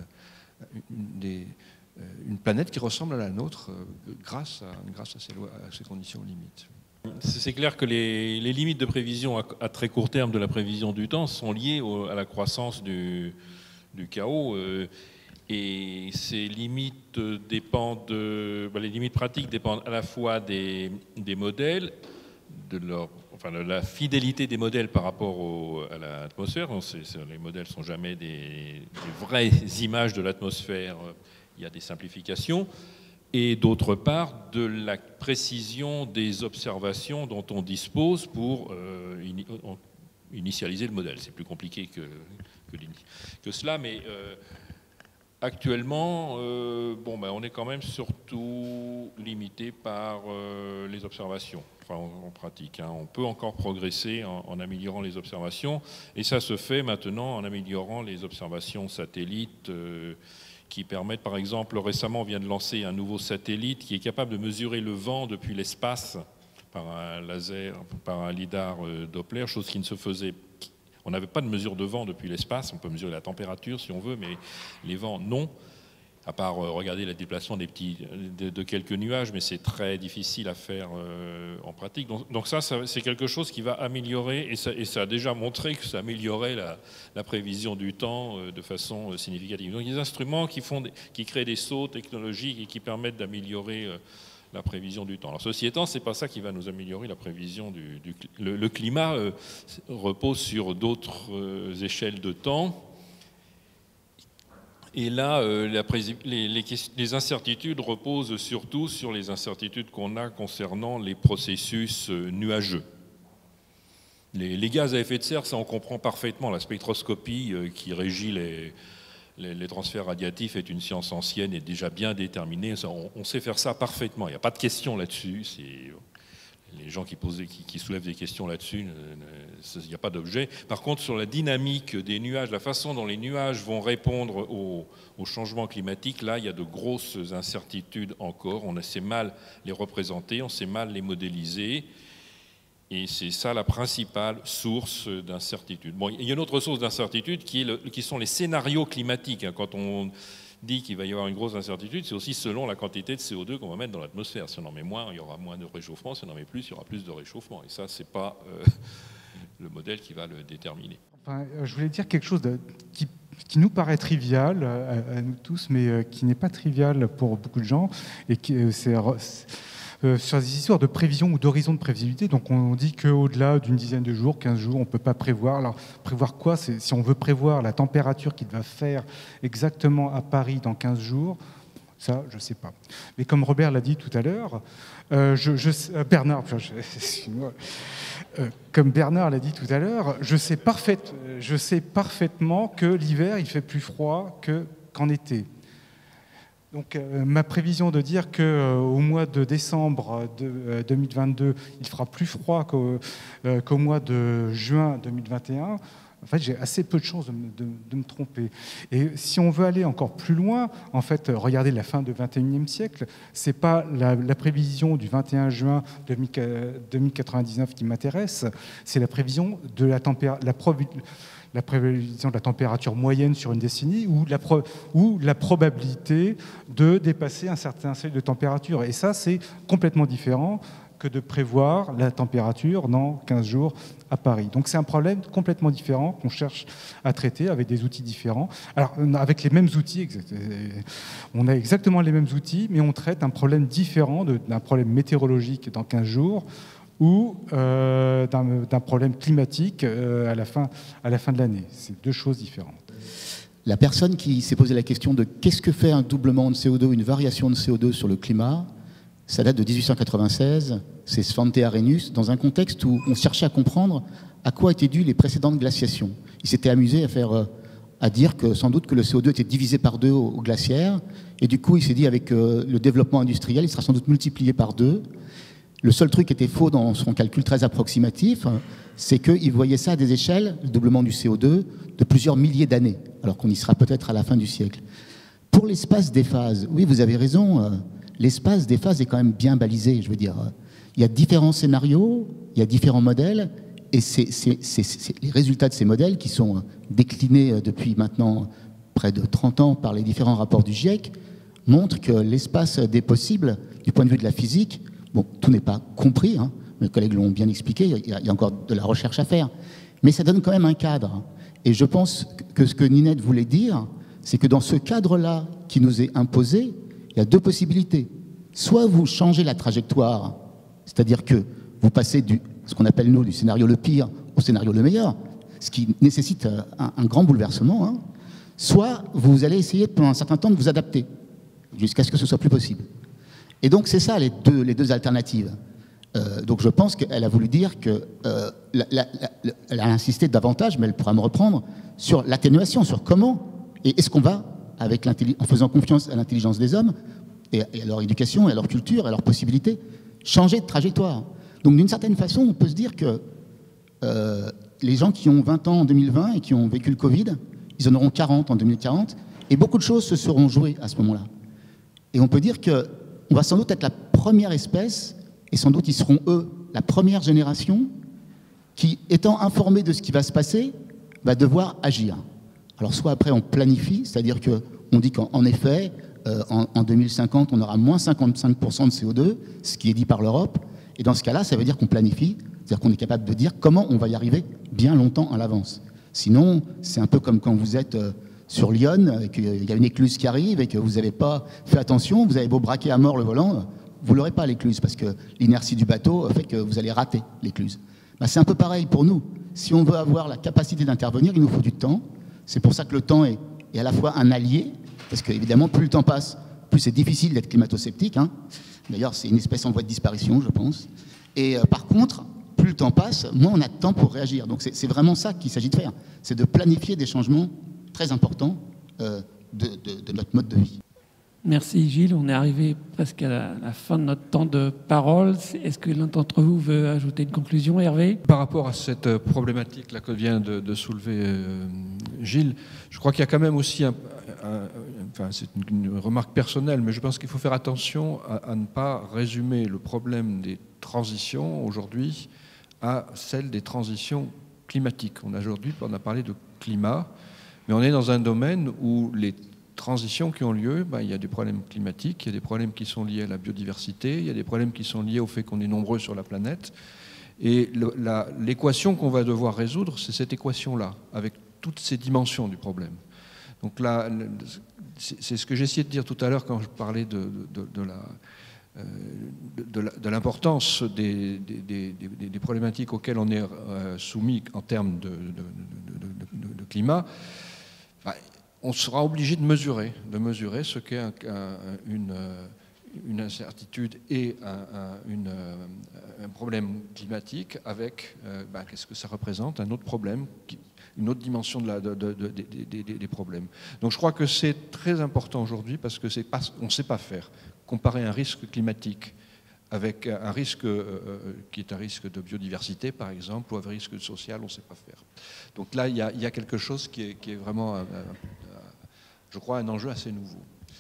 une planète qui ressemble à la nôtre grâce à ces conditions limites. C'est clair que les limites de prévision à très court terme de la prévision du temps sont liées à la croissance du chaos. Et ces limites dépendent les limites pratiques dépendent à la fois des modèles, de la fidélité des modèles par rapport à l'atmosphère. Les modèles ne sont jamais des vraies images de l'atmosphère, il y a des simplifications. Et d'autre part, de la précision des observations dont on dispose pour initialiser le modèle. C'est plus compliqué que cela, mais... Actuellement, on est quand même surtout limité par les observations, en pratique. Hein. On peut encore progresser en améliorant les observations, et ça se fait maintenant en améliorant les observations satellites qui permettent, par exemple, récemment on vient de lancer un nouveau satellite qui est capable de mesurer le vent depuis l'espace par un laser, par un lidar Doppler, chose qui ne se faisait. On n'avait pas de mesure de vent depuis l'espace, on peut mesurer la température si on veut, mais les vents, non, à part regarder le déplacement de quelques nuages, mais c'est très difficile à faire en pratique. Donc ça c'est quelque chose qui va améliorer, et ça a déjà montré que ça améliorait la prévision du temps de façon significative. Donc il y a des instruments qui créent des sauts technologiques et qui permettent d'améliorer la prévision du temps. Alors ceci étant, c'est pas ça qui va nous améliorer la prévision le climat repose sur d'autres échelles de temps. Et là, les incertitudes reposent surtout sur les incertitudes qu'on a concernant les processus nuageux. Les gaz à effet de serre, ça on comprend parfaitement. La spectroscopie qui régit les transferts radiatifs est une science ancienne et déjà bien déterminée. On sait faire ça parfaitement. Il n'y a pas de question là-dessus. Les gens qui soulèvent des questions là-dessus, il n'y a pas d'objet. Par contre, sur la dynamique des nuages, la façon dont les nuages vont répondre au changement climatique, là, il y a de grosses incertitudes encore. On sait mal les représenter, on sait mal les modéliser. Et c'est ça la principale source d'incertitude. Bon, il y a une autre source d'incertitude qui sont les scénarios climatiques. Quand on dit qu'il va y avoir une grosse incertitude, c'est aussi selon la quantité de CO2 qu'on va mettre dans l'atmosphère. Si on en met moins, il y aura moins de réchauffement. Si on en met plus, il y aura plus de réchauffement. Et ça, ce n'est pas le modèle qui va le déterminer. Enfin, je voulais dire quelque chose qui nous paraît trivial à nous tous, mais qui n'est pas trivial pour beaucoup de gens. Et c'est sur des histoires de prévision ou d'horizon de prévisibilité. Donc on dit qu'au-delà d'une dizaine de jours, 15 jours, on ne peut pas prévoir. Alors prévoir quoi? Si on veut prévoir la température qu'il va faire exactement à Paris dans 15 jours, ça, je ne sais pas. Mais comme Robert l'a dit tout à l'heure, Bernard, excuse-moi, comme Bernard l'a dit tout à l'heure, je sais parfaitement que l'hiver, il fait plus froid que qu'en été. Donc ma prévision de dire qu'au mois de décembre 2022, il fera plus froid qu'au mois de juin 2021, en fait, j'ai assez peu de chances de me tromper. Et si on veut aller encore plus loin, en fait, regardez la fin du XXIe siècle, c'est pas la prévision du 21 juin 2099 qui m'intéresse, c'est la prévision de la prévision de la température moyenne sur une décennie ou la probabilité de dépasser un certain seuil de température. Et ça, c'est complètement différent que de prévoir la température dans 15 jours à Paris. Donc c'est un problème complètement différent qu'on cherche à traiter avec des outils différents. Alors avec les mêmes outils, on a exactement les mêmes outils, mais on traite un problème différent d'un problème météorologique dans 15 jours ou d'un problème climatique à la fin de l'année. C'est deux choses différentes. La personne qui s'est posé la question de qu'est-ce que fait un doublement de CO2, une variation de CO2 sur le climat, ça date de 1896, c'est Svante Arrhenius, dans un contexte où on cherchait à comprendre à quoi étaient dues les précédentes glaciations. Il s'était amusé à dire que sans doute que le CO2 était divisé par 2 au glaciaire, et du coup il s'est dit avec le développement industriel, il sera sans doute multiplié par 2. Le seul truc qui était faux dans son calcul très approximatif, c'est qu'il voyait ça à des échelles, le doublement du CO2, de plusieurs milliers d'années, alors qu'on y sera peut-être à la fin du siècle. Pour l'espace des phases, oui, vous avez raison, l'espace des phases est quand même bien balisé, je veux dire. Il y a différents scénarios, il y a différents modèles, et c'est les résultats de ces modèles qui sont déclinés depuis maintenant près de 30 ans par les différents rapports du GIEC, montrent que l'espace des possibles, du point de vue de la physique, bon, tout n'est pas compris, hein, mes collègues l'ont bien expliqué, il y a encore de la recherche à faire, mais ça donne quand même un cadre. Et je pense que ce que Ninette voulait dire, c'est que dans ce cadre-là qui nous est imposé, il y a 2 possibilités. Soit vous changez la trajectoire, c'est-à-dire que vous passez ce qu'on appelle nous du scénario le pire au scénario le meilleur, ce qui nécessite un grand bouleversement, hein. Soit vous allez essayer pendant un certain temps de vous adapter, jusqu'à ce que ce soit plus possible. Et donc c'est ça les deux alternatives. Donc je pense qu'elle a voulu dire que elle a insisté davantage, mais elle pourra me reprendre, sur l'atténuation, sur comment et est-ce qu'on va, en faisant confiance à l'intelligence des hommes et à leur éducation, et à leur culture, et à leurs possibilités, changer de trajectoire. Donc d'une certaine façon, on peut se dire que les gens qui ont 20 ans en 2020 et qui ont vécu le Covid, ils en auront 40 en 2040, et beaucoup de choses se seront jouées à ce moment-là. Et on peut dire qu'on va sans doute être la première espèce, et sans doute ils seront eux, la première génération, qui, étant informée de ce qui va se passer, va devoir agir. Alors soit après on planifie, c'est-à-dire qu'on dit qu'en effet, en 2050, on aura moins 55% de CO2, ce qui est dit par l'Europe, et dans ce cas-là, ça veut dire qu'on planifie, c'est-à-dire qu'on est capable de dire comment on va y arriver bien longtemps à l'avance. Sinon, c'est un peu comme quand vous êtes sur Lyon, et qu'il y a une écluse qui arrive, et que vous n'avez pas fait attention, vous avez beau braquer à mort le volant, vous ne l'aurez pas l'écluse, parce que l'inertie du bateau fait que vous allez rater l'écluse. Ben, c'est un peu pareil pour nous. Si on veut avoir la capacité d'intervenir, il nous faut du temps. C'est pour ça que le temps est à la fois un allié, parce qu'évidemment, plus le temps passe, plus c'est difficile d'être climato-sceptique, hein. D'ailleurs, c'est une espèce en voie de disparition, je pense. Et par contre, plus le temps passe, moins on a de temps pour réagir. Donc c'est vraiment ça qu'il s'agit de faire. C'est de planifier des changements très importants de notre mode de vie. Merci Gilles, on est arrivé presque à la fin de notre temps de parole. Est-ce que l'un d'entre vous veut ajouter une conclusion, Hervé ? Par rapport à cette problématique là que vient de soulever Gilles, je crois qu'il y a quand même aussi enfin, c'est une remarque personnelle, mais je pense qu'il faut faire attention à ne pas résumer le problème des transitions aujourd'hui à celle des transitions climatiques. Aujourd'hui, on a parlé de climat, mais on est dans un domaine où les transitions qui ont lieu, il y a des problèmes climatiques, il y a des problèmes qui sont liés à la biodiversité, il y a des problèmes qui sont liés au fait qu'on est nombreux sur la planète. Et l'équation qu'on va devoir résoudre, c'est cette équation-là, avec toutes ces dimensions du problème. Donc là, c'est ce que j'essayais de dire tout à l'heure quand je parlais de l'importance des problématiques auxquelles on est soumis en termes de climat. On sera obligé de mesurer ce qu'est une incertitude et un problème climatique avec qu'est-ce que ça représente, un autre problème une autre dimension des problèmes. Donc je crois que c'est très important aujourd'hui parce que on ne sait pas faire. Comparer un risque climatique avec un risque qui est un risque de biodiversité, par exemple, ou un risque social, on ne sait pas faire. Donc là, il y a quelque chose qui est vraiment, je crois, un enjeu assez nouveau.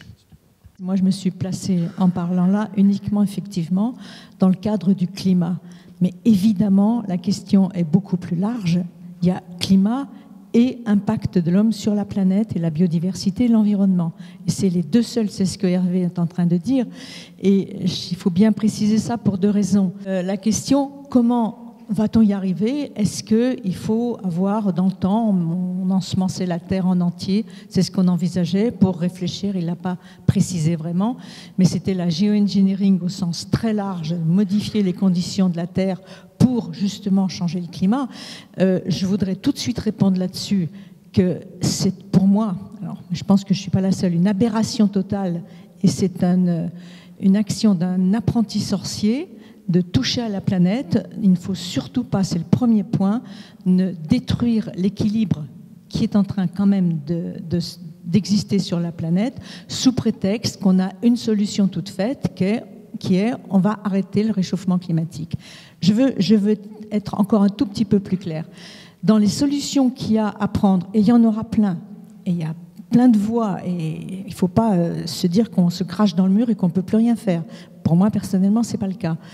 Moi, je me suis placée en parlant là uniquement, effectivement, dans le cadre du climat. Mais évidemment, la question est beaucoup plus large. Il y a climat et impact de l'homme sur la planète et la biodiversité et l'environnement. Et c'est les deux seuls, c'est ce que Hervé est en train de dire. Et il faut bien préciser ça pour deux raisons. La question, comment va-t-on y arriver? Est-ce qu'il faut avoir dans le temps, on ensemençait la Terre en entier, c'est ce qu'on envisageait pour réfléchir, il ne l'a pas précisé vraiment, mais c'était la géoengineering au sens très large, modifier les conditions de la Terre pour justement changer le climat. Je voudrais tout de suite répondre là-dessus que c'est pour moi, alors je pense que je ne suis pas la seule, une aberration totale et c'est une action d'un apprenti sorcier de toucher à la planète. Il ne faut surtout pas, c'est le premier point, ne détruire l'équilibre qui est en train quand même d'exister sur la planète sous prétexte qu'on a une solution toute faite qui est on va arrêter le réchauffement climatique. Je veux être encore un tout petit peu plus clair. Dans les solutions qu'il y a à prendre, et il y en aura plein, et il y a plein de voies, et il ne faut pas se dire qu'on se crache dans le mur et qu'on ne peut plus rien faire. Pour moi, personnellement, ce n'est pas le cas.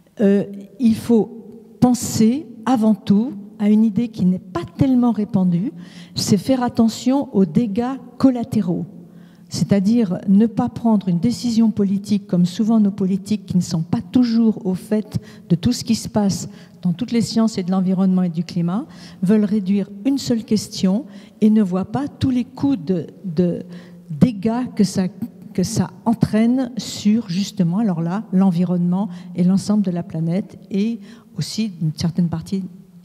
Il faut penser avant tout à une idée qui n'est pas tellement répandue, c'est faire attention aux dégâts collatéraux. C'est-à-dire ne pas prendre une décision politique, comme souvent nos politiques qui ne sont pas toujours au fait de tout ce qui se passe dans toutes les sciences et de l'environnement et du climat, veulent réduire une seule question et ne voient pas tous les coups de dégâts que ça entraîne sur, justement, alors là, l'environnement et l'ensemble de la planète et aussi une certaine partie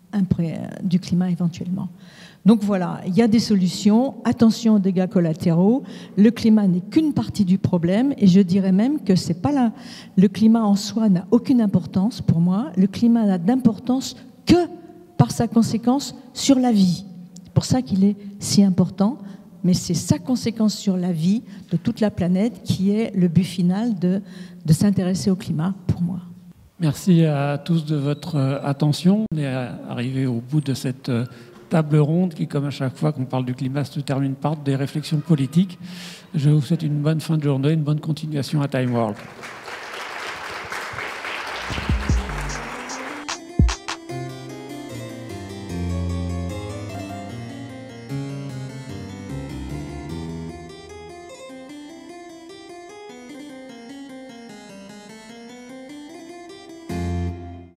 du climat éventuellement. Donc voilà, il y a des solutions, attention aux dégâts collatéraux, le climat n'est qu'une partie du problème et je dirais même que c'est pas là, le climat en soi n'a aucune importance pour moi, le climat n'a d'importance que par sa conséquence sur la vie. C'est pour ça qu'il est si important, mais c'est sa conséquence sur la vie de toute la planète qui est le but final de s'intéresser au climat pour moi. Merci à tous de votre attention. On est arrivé au bout de cette table ronde qui, comme à chaque fois qu'on parle du climat, se termine par des réflexions politiques. Je vous souhaite une bonne fin de journée, une bonne continuation à Time World.